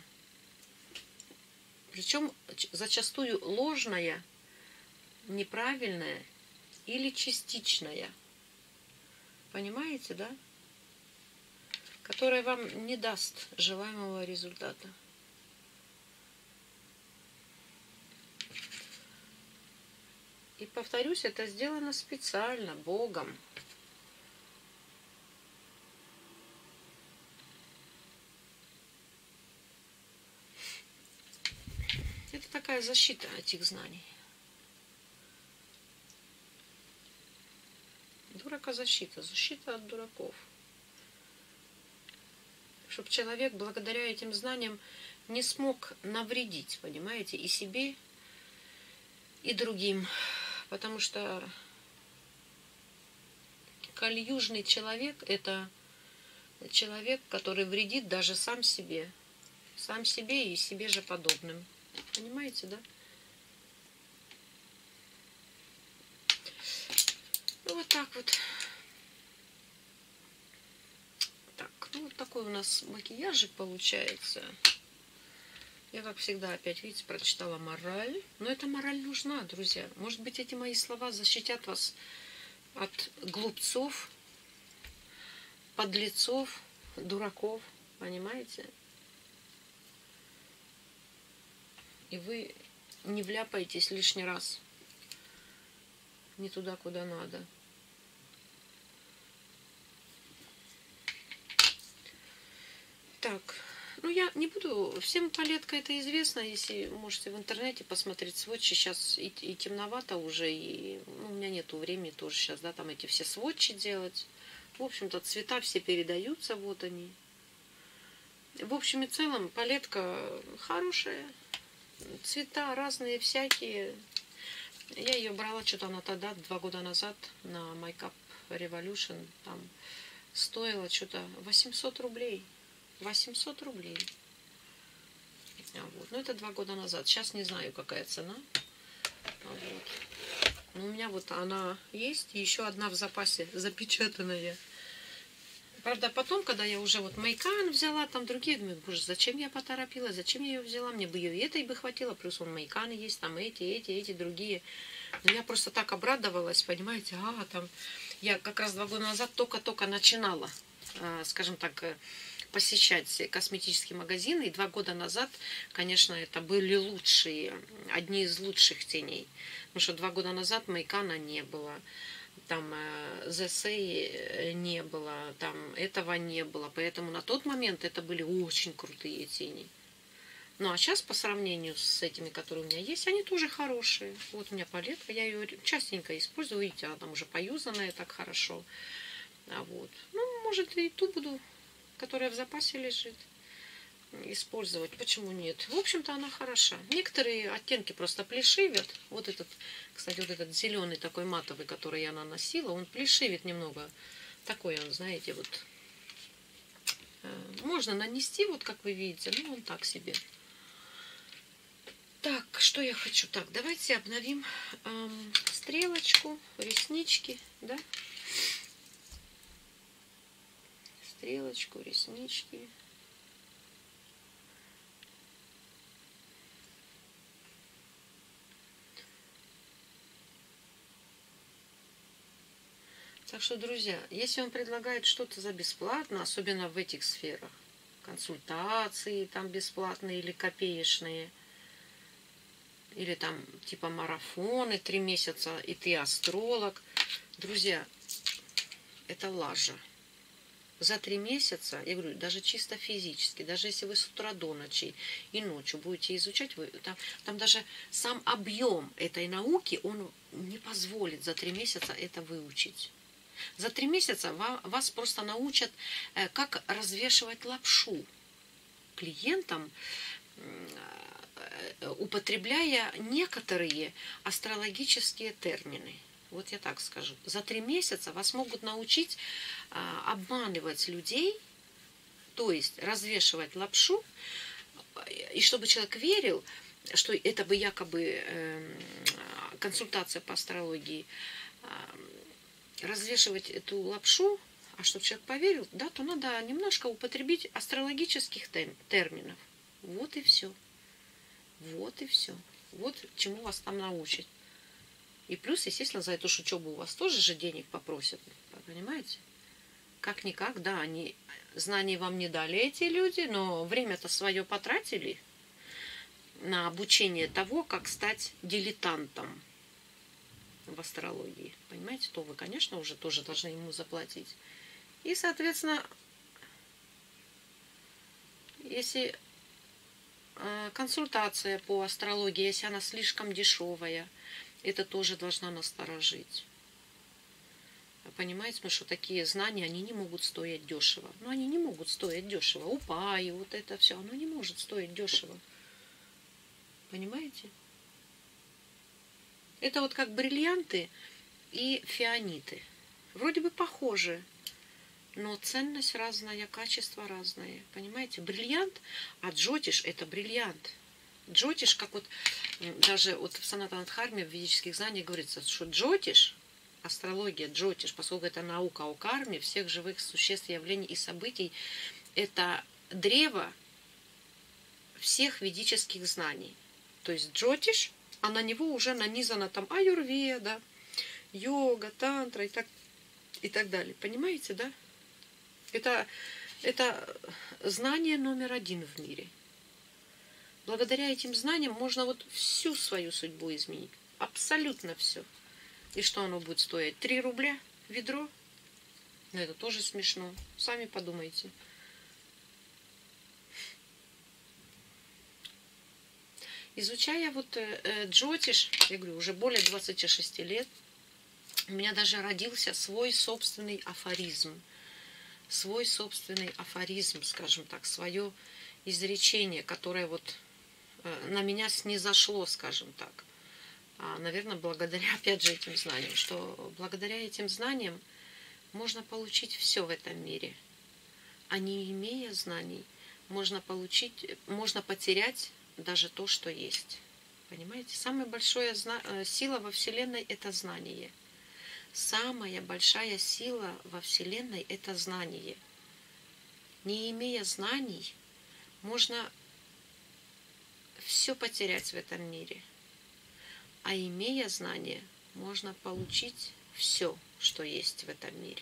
Причем зачастую ложная, неправильная или частичная. Понимаете, да? Которая вам не даст желаемого результата. И повторюсь, это сделано специально, Богом. Это такая защита этих знаний. Дуракозащита, защита от дураков. Чтобы человек благодаря этим знаниям не смог навредить, понимаете, и себе, и другим. Потому что кольюжный человек – это человек, который вредит даже сам себе. Сам себе и себе же подобным. Понимаете, да? Ну, вот так вот. Так, ну, вот такой у нас макияжик получается. Я, как всегда, опять, видите, прочитала мораль. Но эта мораль нужна, друзья. Может быть, эти мои слова защитят вас от глупцов, подлецов, дураков. Понимаете? И вы не вляпаетесь лишний раз. Не туда, куда надо. Так, ну я не буду, всем палетка это известно, если можете в интернете посмотреть сводчи, сейчас и, и темновато уже, и ну, у меня нету времени тоже сейчас, да, там эти все сводчи делать. В общем-то, цвета все передаются, вот они. В общем и целом, палетка хорошая, цвета разные, всякие. Я ее брала что-то она тогда, два года назад, на Makeup Revolution, там стоила что-то восемьсот рублей. восемьсот рублей. Вот. Ну, это два года назад. Сейчас не знаю, какая цена. Вот. Но у меня вот она есть. И еще одна в запасе, запечатанная. Правда, потом, когда я уже вот Майкан взяла, там другие, думаю, боже, зачем я поторопилась, зачем я ее взяла? Мне бы ее и этой бы хватило. Плюс он Майканы есть, там эти, эти, эти, другие. Но я просто так обрадовалась, понимаете. А, там... Я как раз два года назад только-только начинала, скажем так, посещать косметические магазины. И два года назад, конечно, это были лучшие, одни из лучших теней. Потому что два года назад Майкана не было, там The Say не было, там этого не было. Поэтому на тот момент это были очень крутые тени. Ну, а сейчас по сравнению с этими, которые у меня есть, они тоже хорошие. Вот у меня палетка, я ее частенько использую. Видите, она там уже поюзанная так хорошо. А вот. Ну, может, и ту буду, которая в запасе лежит, использовать. Почему нет? В общем-то, она хороша. Некоторые оттенки просто плешивят. Вот этот, кстати, вот этот зеленый такой матовый, который я наносила, он плешивит немного. Такой он, знаете, вот. Можно нанести, вот как вы видите, но он так себе. Так, что я хочу? Так, давайте обновим эм, стрелочку, реснички, да? Стрелочку, реснички. Так что, друзья, если он предлагает что-то за бесплатно, особенно в этих сферах, консультации там бесплатные или копеечные, или там типа марафоны три месяца, и ты астролог, друзья, это лажа. За три месяца, я говорю, даже чисто физически, даже если вы с утра до ночи и ночью будете изучать, вы, там, там даже сам объем этой науки, он не позволит за три месяца это выучить. За три месяца вас просто научат, как развешивать лапшу клиентам, употребляя некоторые астрологические термины. Вот я так скажу. За три месяца вас могут научить обманывать людей, то есть развешивать лапшу, и чтобы человек верил, что это бы якобы консультация по астрологии, развешивать эту лапшу, а чтобы человек поверил, да, то надо немножко употребить астрологических терминов. Вот и все. Вот и все. Вот чему вас там научат. И плюс, естественно, за эту ж учебу у вас тоже же денег попросят. Понимаете? Как-никак, да, они знаний вам не дали, эти люди, но время-то свое потратили на обучение того, как стать дилетантом в астрологии. Понимаете, то вы, конечно, уже тоже должны ему заплатить. И, соответственно, если консультация по астрологии, если она слишком дешевая, это тоже должна насторожить. Понимаете, потому что такие знания, они не могут стоить дешево. Ну, они не могут стоить дешево. УПАИ, вот это все, оно не может стоить дешево. Понимаете? Это вот как бриллианты и фианиты. Вроде бы похожи, но ценность разная, качество разное. Понимаете? Бриллиант, а джотиш – это бриллиант. Джотиш, как вот даже вот в Санатанадхарме, в ведических знаниях говорится, что джотиш, астрология, джотиш, поскольку это наука о карме всех живых существ, явлений и событий, это древо всех ведических знаний. То есть джотиш, а на него уже нанизана там аюрведа, йога, тантра и так, и так далее. Понимаете, да? Это, это знание номер один в мире. Благодаря этим знаниям можно вот всю свою судьбу изменить. Абсолютно все. И что оно будет стоить? Три рубля ведро? Ну, это тоже смешно. Сами подумайте. Изучая вот э, джотиш, я говорю, уже более двадцати шести лет, у меня даже родился свой собственный афоризм. Свой собственный афоризм, скажем так, свое изречение, которое вот э, на меня снизошло, скажем так. А, наверное, благодаря, опять же, этим знаниям, что благодаря этим знаниям можно получить все в этом мире. А не имея знаний, можно получить, можно потерять даже то, что есть. Понимаете? Самая большая сила во Вселенной – это знание. Самая большая сила во Вселенной – это знание. Не имея знаний, можно все потерять в этом мире. А имея знания, можно получить все, что есть в этом мире.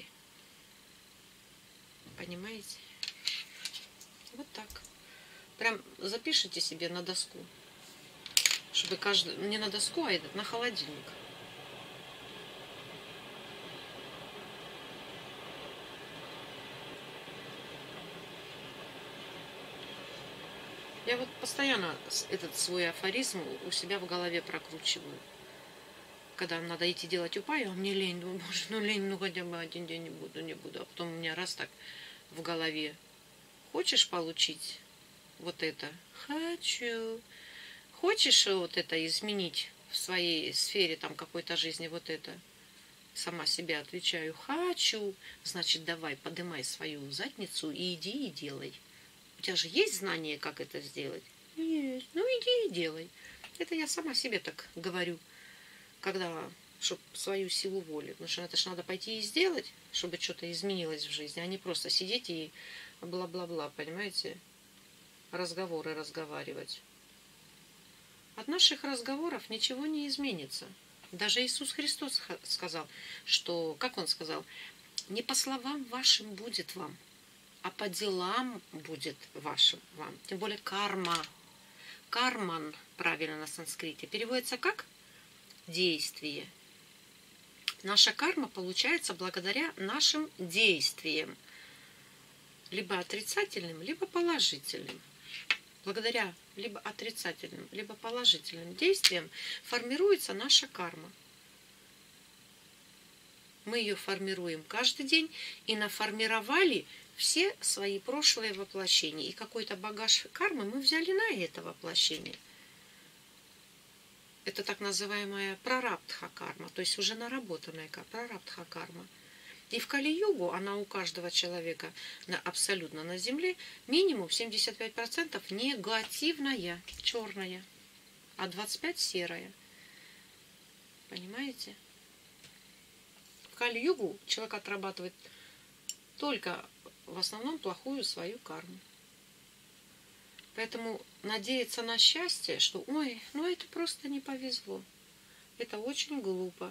Понимаете? Вот так. Прям запишите себе на доску. Чтобы каждый... Не на доску, а этот, на холодильник. Я вот постоянно этот свой афоризм у себя в голове прокручиваю. Когда надо идти делать упаю, а мне лень, думаю, боже, ну лень, ну хотя бы один день не буду, не буду. А потом у меня раз так в голове. Хочешь получить вот это? Хочу. Хочешь вот это изменить в своей сфере там какой-то жизни, вот это? Сама себе отвечаю, хочу. Значит, давай, поднимай свою задницу и иди и делай. У тебя же есть знание, как это сделать? Есть. Ну, иди и делай. Это я сама себе так говорю, когда, чтобы свою силу воли. Потому что это же надо пойти и сделать, чтобы что-то изменилось в жизни, а не просто сидеть и бла-бла-бла, понимаете? Разговоры разговаривать. От наших разговоров ничего не изменится. Даже Иисус Христос сказал, что, как Он сказал, не по словам вашим будет вам, а по делам будет вашим вам. Тем более карма. Карман, правильно на санскрите, переводится как действие. Наша карма получается благодаря нашим действиям. Либо отрицательным, либо положительным. Благодаря либо отрицательным, либо положительным действиям формируется наша карма. Мы ее формируем каждый день и наформировали все свои прошлые воплощения. И какой-то багаж кармы мы взяли на это воплощение. Это так называемая прарабдха карма, то есть уже наработанная прарабдха карма. И в Кали-югу она у каждого человека на, абсолютно на Земле минимум семьдесят пять процентов негативная, черная, а двадцать пять процентов серая. Понимаете? В Кали-югу человек отрабатывает только в основном плохую свою карму. Поэтому надеяться на счастье, что ой, ну это просто не повезло. Это очень глупо.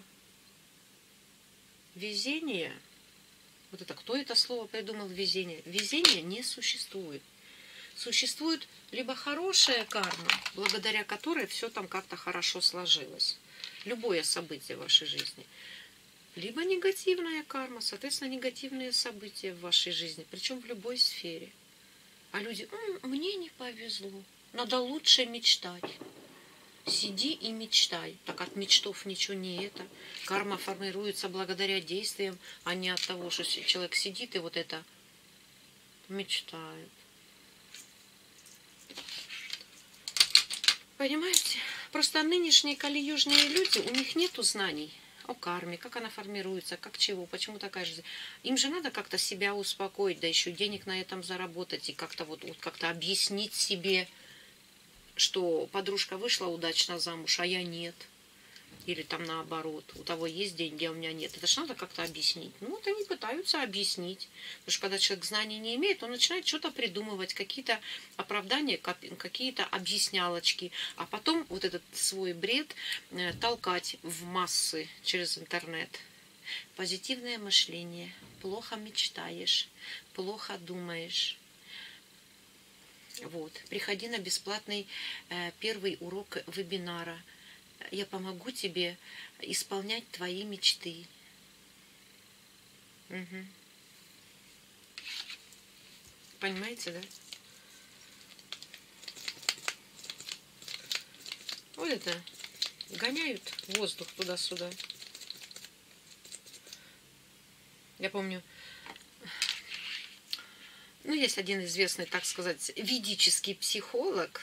Везение, вот это, кто это слово придумал, везение? Везение не существует. Существует либо хорошая карма, благодаря которой все там как-то хорошо сложилось. Любое событие в вашей жизни. Либо негативная карма, соответственно, негативные события в вашей жизни, причем в любой сфере. А люди, М, мне не повезло, надо лучше мечтать. Сиди и мечтай. Так от мечтов ничего не это. Карма формируется благодаря действиям, а не от того, что человек сидит и вот это мечтает. Понимаете? Просто нынешние калиюжные люди, у них нету знаний о карме, как она формируется, как чего, почему такая жизнь. Им же надо как-то себя успокоить, да еще денег на этом заработать и как-то вот, вот как-то объяснить себе, что подружка вышла удачно замуж, а я нет. Или там наоборот, у того есть деньги, а у меня нет. Это же надо как-то объяснить. Ну вот они пытаются объяснить. Потому что когда человек знаний не имеет, он начинает что-то придумывать, какие-то оправдания, какие-то объяснялочки. А потом вот этот свой бред толкать в массы через интернет. Позитивное мышление. Плохо мечтаешь, плохо думаешь. Вот. Приходи на бесплатный э, первый урок вебинара. Я помогу тебе исполнять твои мечты. Угу. Понимаете, да? Вот это. Гоняют воздух туда-сюда. Я помню, ну, есть один известный, так сказать, ведический психолог,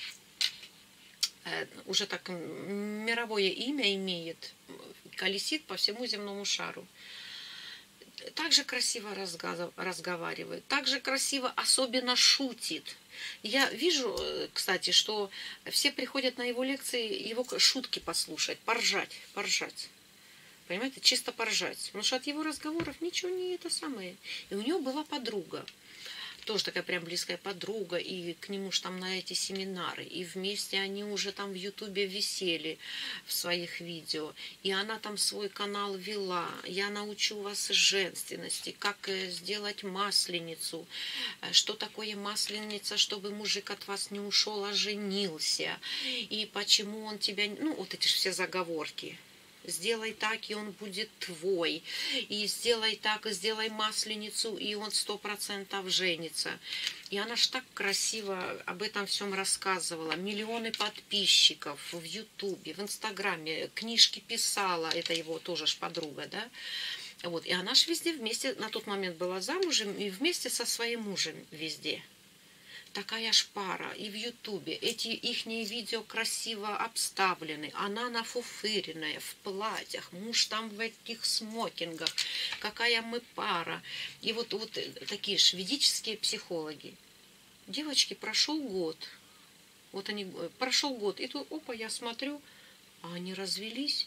уже так мировое имя имеет, колесит по всему земному шару. Также красиво разговаривает, также красиво особенно шутит. Я вижу, кстати, что все приходят на его лекции, его шутки послушать, поржать, поржать. Понимаете, чисто поржать. Потому что от его разговоров ничего не это самое. И у него была подруга. Тоже такая прям близкая подруга, и к нему же там на эти семинары, и вместе они уже там в Ютубе висели в своих видео, и она там свой канал вела, я научу вас женственности, как сделать масленицу, что такое масленица, чтобы мужик от вас не ушел, а женился, и почему он тебя, ну вот эти же все заговорки. Сделай так, и он будет твой. И сделай так, и сделай масленицу, и он сто процентов женится. И она ж так красиво об этом всем рассказывала. Миллионы подписчиков в Ютубе, в Инстаграме, книжки писала. Это его тоже ж подруга, да? Вот. И она ж везде вместе, на тот момент была замужем, и вместе со своим мужем везде. Такая ж пара и в Ютубе. Эти ихние видео красиво обставлены. Она нафуфыренная, в платьях. Муж там в этих смокингах. Какая мы пара. И вот, вот такие ж ведические психологи. Девочки, прошел год. Вот они, прошел год. И тут, опа, я смотрю, а они развелись.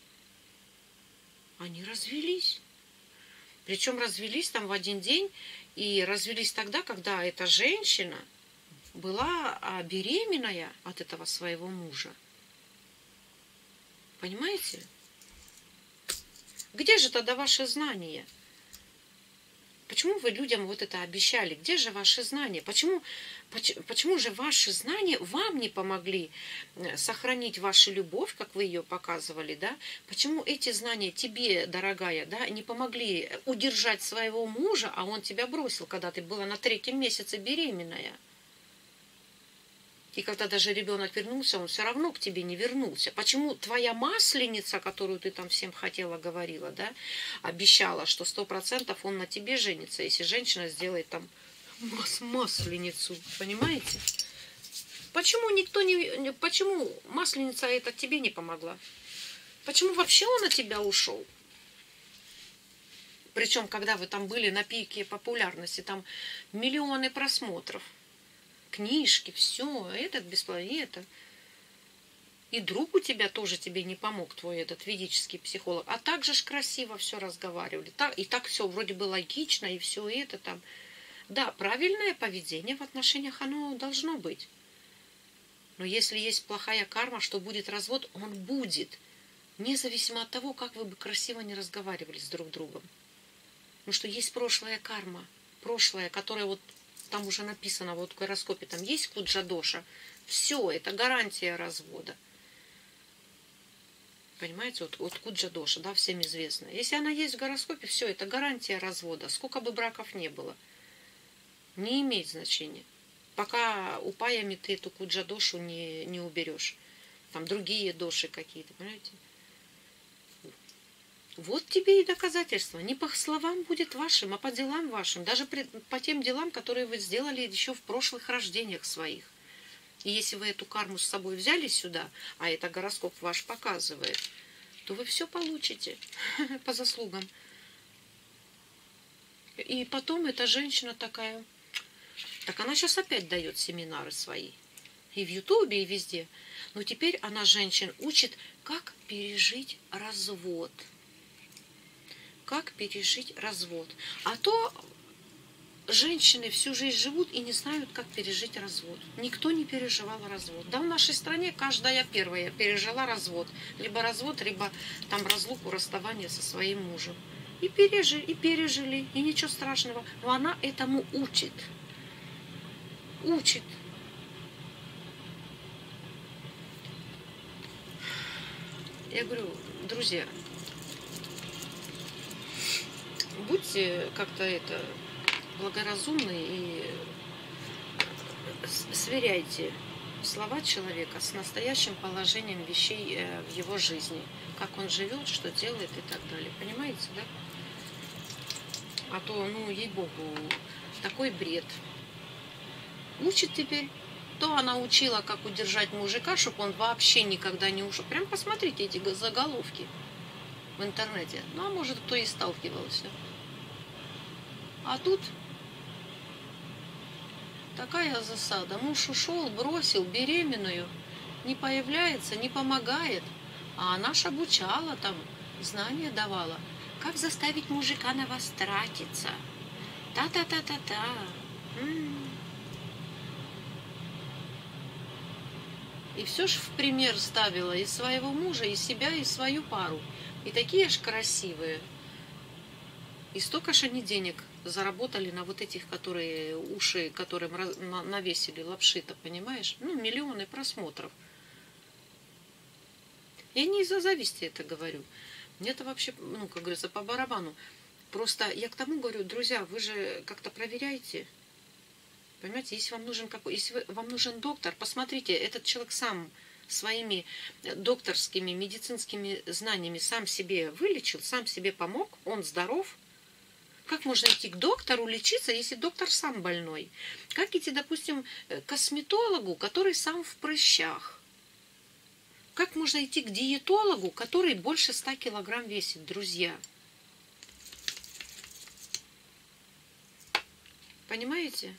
Они развелись. Причем развелись там в один день. И развелись тогда, когда эта женщина была беременная от этого своего мужа. Понимаете? Где же тогда ваши знания? Почему вы людям вот это обещали? Где же ваши знания? Почему, почему, почему же ваши знания вам не помогли сохранить вашу любовь, как вы ее показывали, да? Почему эти знания тебе, дорогая, да, не помогли удержать своего мужа, а он тебя бросил, когда ты была на третьем месяце беременная? И когда даже ребенок вернулся, он все равно к тебе не вернулся. Почему твоя масленица, которую ты там всем хотела, говорила, да, обещала, что сто процентов он на тебе женится, если женщина сделает там мас масленицу, понимаете? Почему никто не... Почему масленица эта тебе не помогла? Почему вообще он от тебя ушел? Причем, когда вы там были на пике популярности, там миллионы просмотров. Книжки, все, этот бесплатно, это. И друг у тебя тоже тебе не помог, твой этот ведический психолог. А так же ж красиво все разговаривали. Так, и так все вроде бы логично, и все это там. Да, правильное поведение в отношениях, оно должно быть. Но если есть плохая карма, что будет развод, он будет. Независимо от того, как вы бы красиво не разговаривали с друг другом. Потому что есть прошлая карма. Прошлое, которое вот там уже написано вот в гороскопе. Там есть куджа-доша. Все, это гарантия развода. Понимаете, вот, вот куджа-доша, да, всем известно. Если она есть в гороскопе, все, это гарантия развода. Сколько бы браков не было. Не имеет значения. Пока упаями ты эту куджа-дошу не, не уберешь. Там другие доши какие-то, понимаете? Вот тебе и доказательства. Не по словам будет вашим, а по делам вашим. Даже при, по тем делам, которые вы сделали еще в прошлых рождениях своих. И если вы эту карму с собой взяли сюда, а это гороскоп ваш показывает, то вы все получите по заслугам. И потом эта женщина такая... Так она сейчас опять дает семинары свои. И в Ютубе, и везде. Но теперь она женщин учит, как пережить развод. Как пережить развод. А то женщины всю жизнь живут и не знают, как пережить развод. Никто не переживал развод. Да в нашей стране каждая первая пережила развод. Либо развод, либо там разлуку, расставание со своим мужем. И пережили, и пережили, и ничего страшного. Но она этому учит. Учит. Я говорю, друзья, будьте как-то это благоразумны и сверяйте слова человека с настоящим положением вещей в его жизни. Как он живет, что делает и так далее. Понимаете, да? А то, ну, ей-богу, такой бред. Учит теперь. То она учила, как удержать мужика, чтобы он вообще никогда не ушел. Прям посмотрите эти заголовки в интернете. Ну, а может, кто и сталкивался. А тут такая засада. Муж ушел, бросил беременную, не появляется, не помогает. А она ж обучала там, знания давала. Как заставить мужика на вас тратиться? Та-та-та-та-та. М-м. И все ж в пример ставила и своего мужа, и себя, и свою пару. И такие ж красивые. И столько ж они денег заработали на вот этих, которые уши, которым навесили лапши-то, понимаешь? Ну, миллионы просмотров. Я не из-за зависти это говорю. Мне это вообще, ну, как говорится, по барабану. Просто я к тому говорю, друзья, вы же как-то проверяйте. Понимаете, если вам нужен какой, если вы, вам нужен доктор, посмотрите, этот человек сам своими докторскими медицинскими знаниями сам себе вылечил, сам себе помог, он здоров. Как можно идти к доктору лечиться, если доктор сам больной? Как идти, допустим, к косметологу, который сам в прыщах? Как можно идти к диетологу, который больше ста килограмм весит, друзья? Понимаете?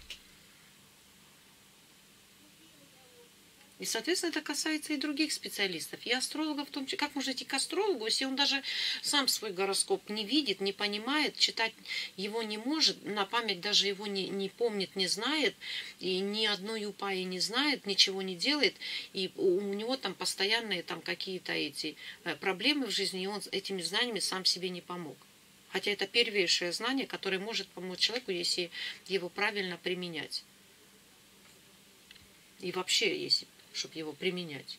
И, соответственно, это касается и других специалистов, и астрологов в том числе. Как можно идти к астрологу, если он даже сам свой гороскоп не видит, не понимает, читать его не может, на память даже его не, не помнит, не знает, и ни одной упаи не знает, ничего не делает, и у, у него там постоянные там какие-то эти проблемы в жизни, и он этими знаниями сам себе не помог. Хотя это первейшее знание, которое может помочь человеку, если его правильно применять. И вообще, если чтобы его применять.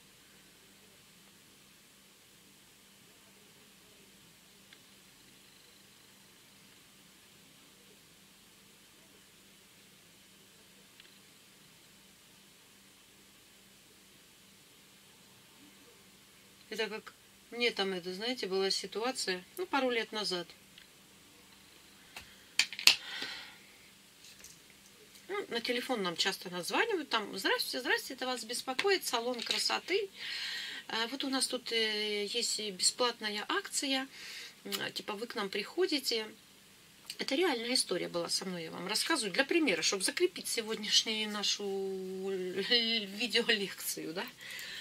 Это как мне там, это, знаете, была ситуация, ну, пару лет назад. Ну, на телефон нам часто названивают, там, здравствуйте, здравствуйте, это вас беспокоит салон красоты. Вот у нас тут есть бесплатная акция, типа, вы к нам приходите. Это реальная история была со мной, я вам рассказываю, для примера, чтобы закрепить сегодняшнюю нашу видеолекцию, да.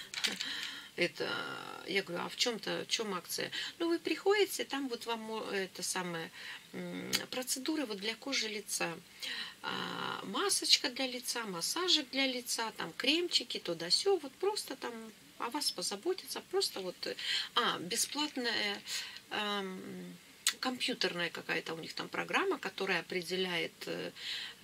Это, я говорю, а в чем-то, в чем акция? Ну, вы приходите, там вот вам это самое, процедуры вот для кожи лица, масочка для лица, массажик для лица, там кремчики, туда-сё, вот просто там о вас позаботиться, просто вот, а, бесплатная, эм, компьютерная какая-то у них там программа, которая определяет э,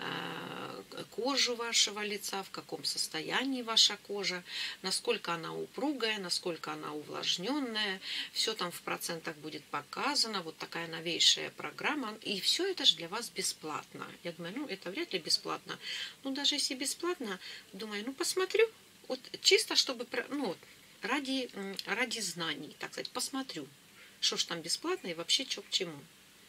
кожу вашего лица, в каком состоянии ваша кожа, насколько она упругая, насколько она увлажненная, все там в процентах будет показано, вот такая новейшая программа, и все это же для вас бесплатно. Я думаю, ну это вряд ли бесплатно, ну даже если бесплатно, думаю, ну посмотрю, вот чисто чтобы, ну ради, ради знаний, так сказать, посмотрю. Что ж там бесплатно и вообще что к чему.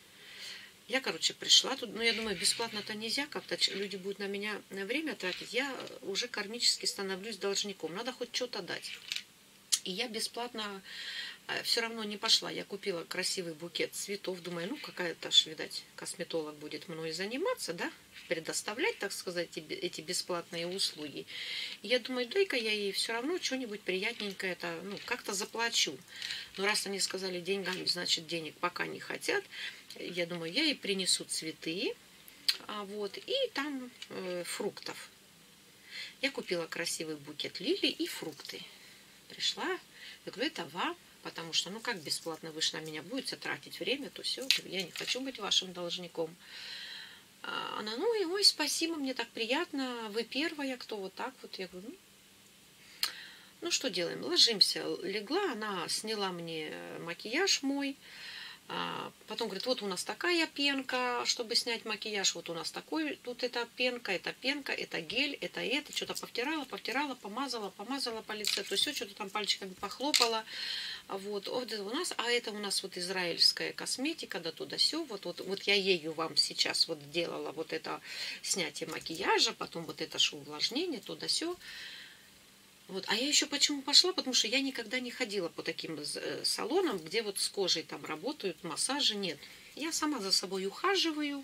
Я, короче, пришла тут, ну, я думаю, бесплатно-то нельзя, как-то люди будут на меня время тратить. Я уже кармически становлюсь должником, надо хоть что-то дать. И я бесплатно все равно не пошла. Я купила красивый букет цветов, думаю, ну, какая-то ж, видать, косметолог будет мной заниматься, да, предоставлять, так сказать, эти бесплатные услуги. И я думаю, дай-ка я ей все равно что-нибудь приятненькое, это, ну, как-то заплачу. Но раз они сказали деньгами, значит, денег пока не хотят, я думаю, я ей принесу цветы, а вот, и там э, фруктов. Я купила красивый букет лилий и фрукты. Пришла, я говорю, это вам, потому что, ну, как бесплатно вы же на меня будете тратить время, то все, я не хочу быть вашим должником. Она, ну, и ой, спасибо, мне так приятно, вы первая, кто вот так вот. Я говорю, ну, ну что делаем, ложимся. Легла, она сняла мне макияж мой, потом говорит, вот у нас такая пенка, чтобы снять макияж, вот у нас такой, тут эта пенка, это пенка, это гель, это это, что-то повтирала, повтирала, помазала, помазала по лицу, то все, что-то там пальчиками похлопала, вот, вот это у нас, а это у нас вот израильская косметика, да туда-сё, вот, вот, вот я ею вам сейчас вот делала вот это снятие макияжа, потом вот это же увлажнение, туда-сё. Вот. А я еще почему пошла? Потому что я никогда не ходила по таким салонам, где вот с кожей там работают, массажи нет. Я сама за собой ухаживаю.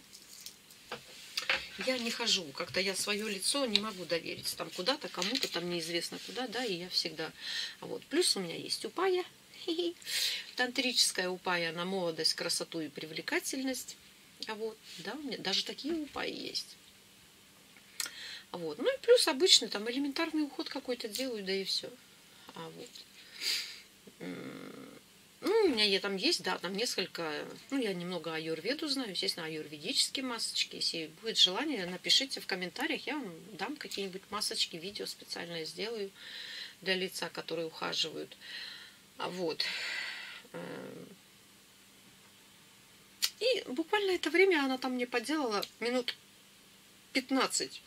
Я не хожу. Как-то я свое лицо не могу доверить. Там куда-то, кому-то там неизвестно куда, да, и я всегда... Вот. Плюс у меня есть упая. Тантрическая упая на молодость, красоту и привлекательность. А вот, да, у меня даже такие упаи есть. Вот. Ну и плюс обычный там элементарный уход какой-то делаю, да и все. А вот. Ну, у меня я там есть, да, там несколько, ну, я немного аюрведу знаю, естественно, аюрведические масочки. Если будет желание, напишите в комментариях, я вам дам какие-нибудь масочки, видео специальное сделаю для лица, которые ухаживают. А вот. И буквально это время она там мне поделала минут пятнадцать.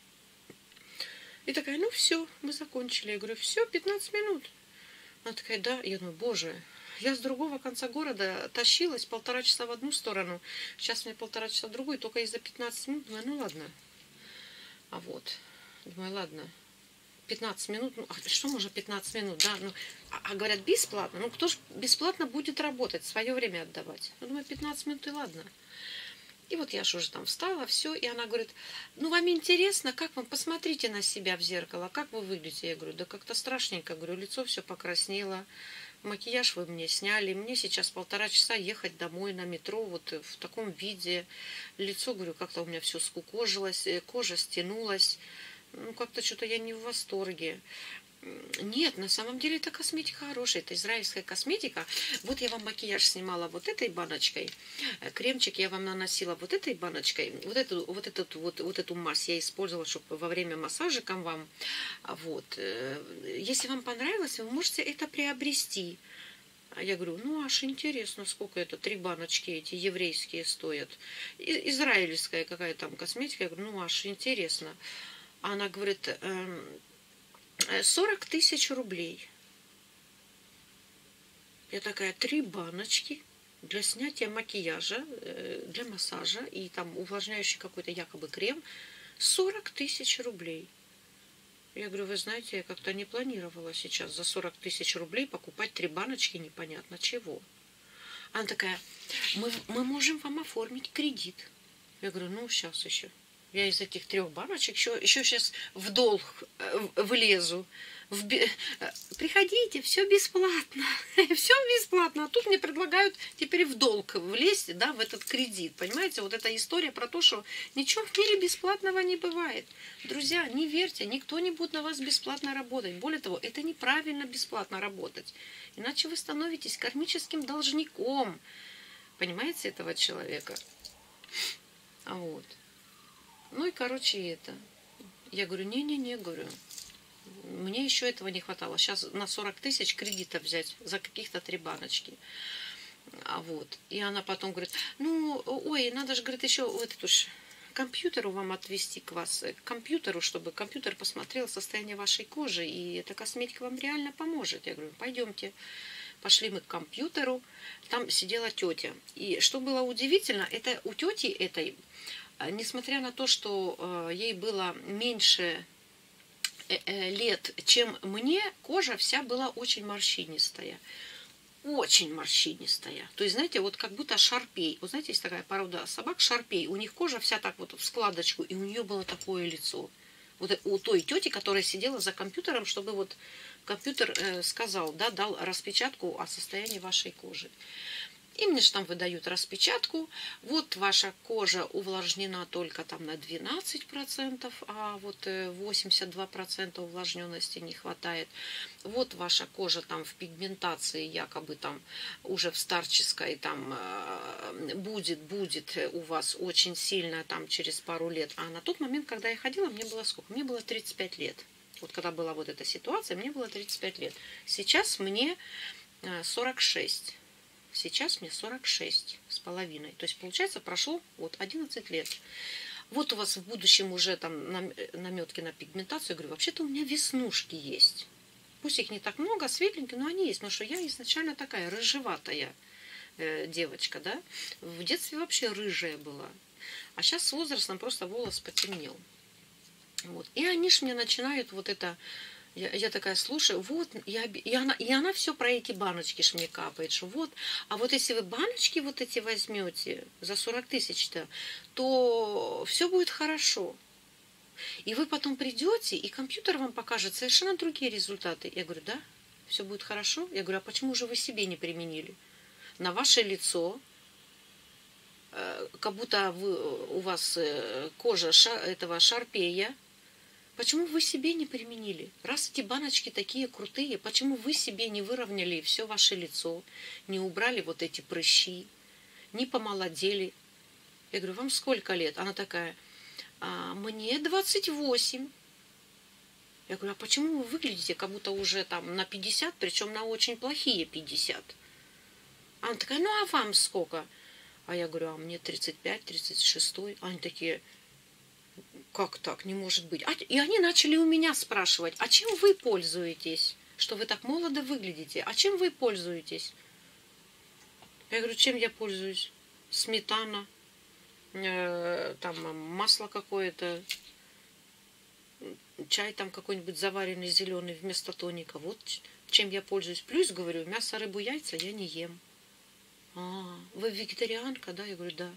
И такая, ну все, мы закончили. Я говорю, все, пятнадцать минут. Она такая, да. Я думаю, боже, я с другого конца города тащилась полтора часа в одну сторону. Сейчас мне полтора часа в другую, только из-за пятнадцати минут. Думаю, ну ладно. А вот. Думаю, ладно. пятнадцать минут, ну, а что можно пятнадцать минут, да? Ну, а, а говорят, бесплатно. Ну, кто ж бесплатно будет работать, свое время отдавать? Ну, думаю, пятнадцать минут и ладно. И вот я же уже там встала, все, и она говорит, ну, вам интересно, как вам, посмотрите на себя в зеркало, как вы выглядите? Я говорю, да как-то страшненько, говорю, лицо все покраснело, макияж вы мне сняли, мне сейчас полтора часа ехать домой на метро, вот в таком виде, лицо, говорю, как-то у меня все скукожилось, кожа стянулась, ну, как-то что-то я не в восторге. Нет, на самом деле это косметика хорошая, это израильская косметика. Вот я вам макияж снимала вот этой баночкой, кремчик я вам наносила вот этой баночкой, вот эту вот эту вот, вот эту мазь я использовала, чтобы во время массажика вам. Вот, если вам понравилось, вы можете это приобрести. А я говорю, ну аж интересно, сколько это, три баночки эти еврейские стоят. Израильская какая там косметика, я говорю, ну аж интересно. Она говорит, сорок тысяч рублей. Я такая, три баночки для снятия макияжа, для массажа и там увлажняющий какой-то якобы крем. сорок тысяч рублей. Я говорю, вы знаете, я как-то не планировала сейчас за сорок тысяч рублей покупать три баночки непонятно чего. Она такая, мы, мы можем вам оформить кредит. Я говорю, ну, сейчас еще. Я из этих трех баночек еще, еще сейчас в долг влезу. В бе... Приходите, все бесплатно. Все бесплатно. А тут мне предлагают теперь в долг влезть, да, в этот кредит. Понимаете, вот эта история про то, что ничего в мире бесплатного не бывает. Друзья, не верьте, никто не будет на вас бесплатно работать. Более того, это неправильно бесплатно работать. Иначе вы становитесь кармическим должником. Понимаете, этого человека? А вот. Ну и, короче, это. Я говорю, не-не-не, говорю. Мне еще этого не хватало. Сейчас на сорок тысяч кредита взять за каких-то три баночки. А вот. И она потом говорит, ну, ой, надо же, говорит, еще вот эту ж компьютеру вам отвести к вас, к компьютеру, чтобы компьютер посмотрел состояние вашей кожи, и эта косметика вам реально поможет. Я говорю, пойдемте. Пошли мы к компьютеру. Там сидела тетя. И что было удивительно, это у тети этой, несмотря на то, что ей было меньше лет, чем мне, кожа вся была очень морщинистая. Очень морщинистая. То есть, знаете, вот как будто шарпей. Вот знаете, есть такая порода собак, шарпей. У них кожа вся так вот в складочку, и у нее было такое лицо. Вот у той тети, которая сидела за компьютером, чтобы вот компьютер э, сказал, да, дал распечатку о состоянии вашей кожи. И мне же там выдают распечатку. Вот ваша кожа увлажнена только там на двенадцать процентов, а вот восемьдесят два процента увлажненности не хватает. Вот ваша кожа там в пигментации, якобы там уже в старческой там будет, будет у вас очень сильно там через пару лет. А на тот момент, когда я ходила, мне было сколько? Мне было тридцать пять лет. Вот когда была вот эта ситуация, мне было тридцать пять лет. Сейчас мне сорок шесть. Сейчас мне сорок шесть с половиной. То есть, получается, прошло вот одиннадцать лет. Вот у вас в будущем уже там наметки на пигментацию. Я говорю, вообще-то у меня веснушки есть. Пусть их не так много, светленькие, но они есть. Потому что я изначально такая рыжеватая э, девочка, да. В детстве вообще рыжая была. А сейчас с возрастом просто волос потемнел. Вот. И они ж мне начинают вот это... Я, я такая слушаю, вот, я, и, она, и она все про эти баночки ж мне капает, что вот, а вот если вы баночки вот эти возьмете за сорок тысяч-то, то все будет хорошо. И вы потом придете, и компьютер вам покажет совершенно другие результаты. Я говорю, да, все будет хорошо. Я говорю, а почему же вы себе не применили? На ваше лицо, как будто вы, у вас кожа шар, этого шарпея. Почему вы себе не применили? Раз эти баночки такие крутые, почему вы себе не выровняли все ваше лицо, не убрали вот эти прыщи, не помолодели? Я говорю, вам сколько лет? Она такая, а, мне двадцать восемь. Я говорю, а почему вы выглядите, как будто уже там на пятьдесят, причем на очень плохие пятьдесят? Она такая, ну а вам сколько? А я говорю, а мне тридцать пять, тридцать шесть. Они такие... Как так? Не может быть. А, и они начали у меня спрашивать, а чем вы пользуетесь? Что вы так молодо выглядите? А чем вы пользуетесь? Я говорю, чем я пользуюсь? Сметана, э, там масло какое-то, чай там какой-нибудь заваренный зеленый вместо тоника. Вот чем я пользуюсь. Плюс, говорю, мясо, рыбу, яйца я не ем. А, вы вегетарианка, да? Я говорю, да.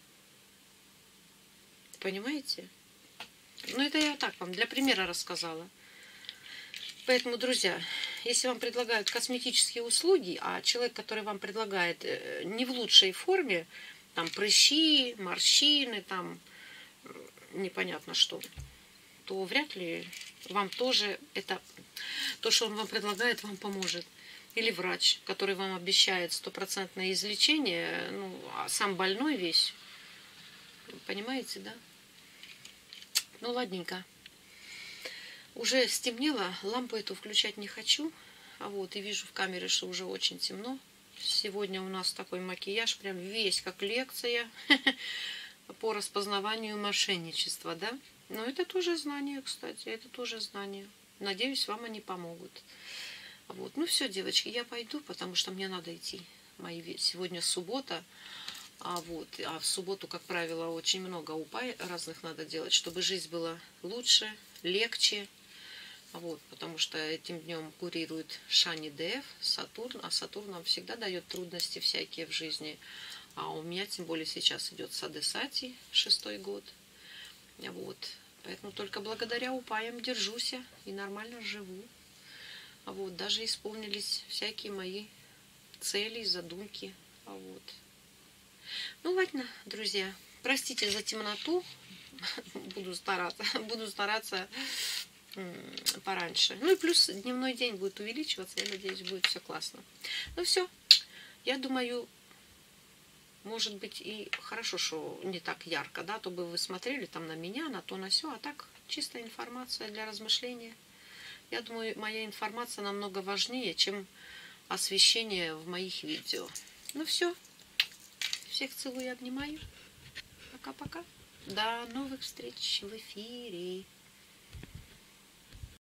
Понимаете? Ну, это я так вам для примера рассказала. Поэтому, друзья, если вам предлагают косметические услуги, а человек, который вам предлагает не в лучшей форме, там прыщи, морщины, там непонятно что, то вряд ли вам тоже это, то, что он вам предлагает, вам поможет. Или врач, который вам обещает стопроцентное излечение, ну, а сам больной весь. Понимаете, да? Ну, ладненько. Уже стемнело, лампу эту включать не хочу. А вот, и вижу в камере, что уже очень темно. Сегодня у нас такой макияж, прям весь как лекция по распознаванию мошенничества, да? Но это тоже знание, кстати, это тоже знание. Надеюсь, вам они помогут. Вот, ну все, девочки, я пойду, потому что мне надо идти. Мои... Сегодня суббота. А, вот, а в субботу, как правило, очень много упай разных надо делать, чтобы жизнь была лучше, легче. Вот, потому что этим днем курирует Шани ДФ, Сатурн, а Сатурн нам всегда дает трудности всякие в жизни. А у меня тем более сейчас идет садесати, шестой год. Вот. Поэтому только благодаря упаям держусь и нормально живу. Вот. Даже исполнились всякие мои цели, задумки. Вот. Ну ладно, друзья, простите за темноту. Буду стараться, буду стараться пораньше. Ну и плюс дневной день будет увеличиваться. Я надеюсь, будет все классно. Ну все, я думаю, может быть и хорошо, что не так ярко, да, то бы вы смотрели там на меня, на то, на сё, а так чистая информация для размышления. Я думаю, моя информация намного важнее, чем освещение в моих видео. Ну все, всех целую и обнимаю. Пока-пока. До новых встреч в эфире.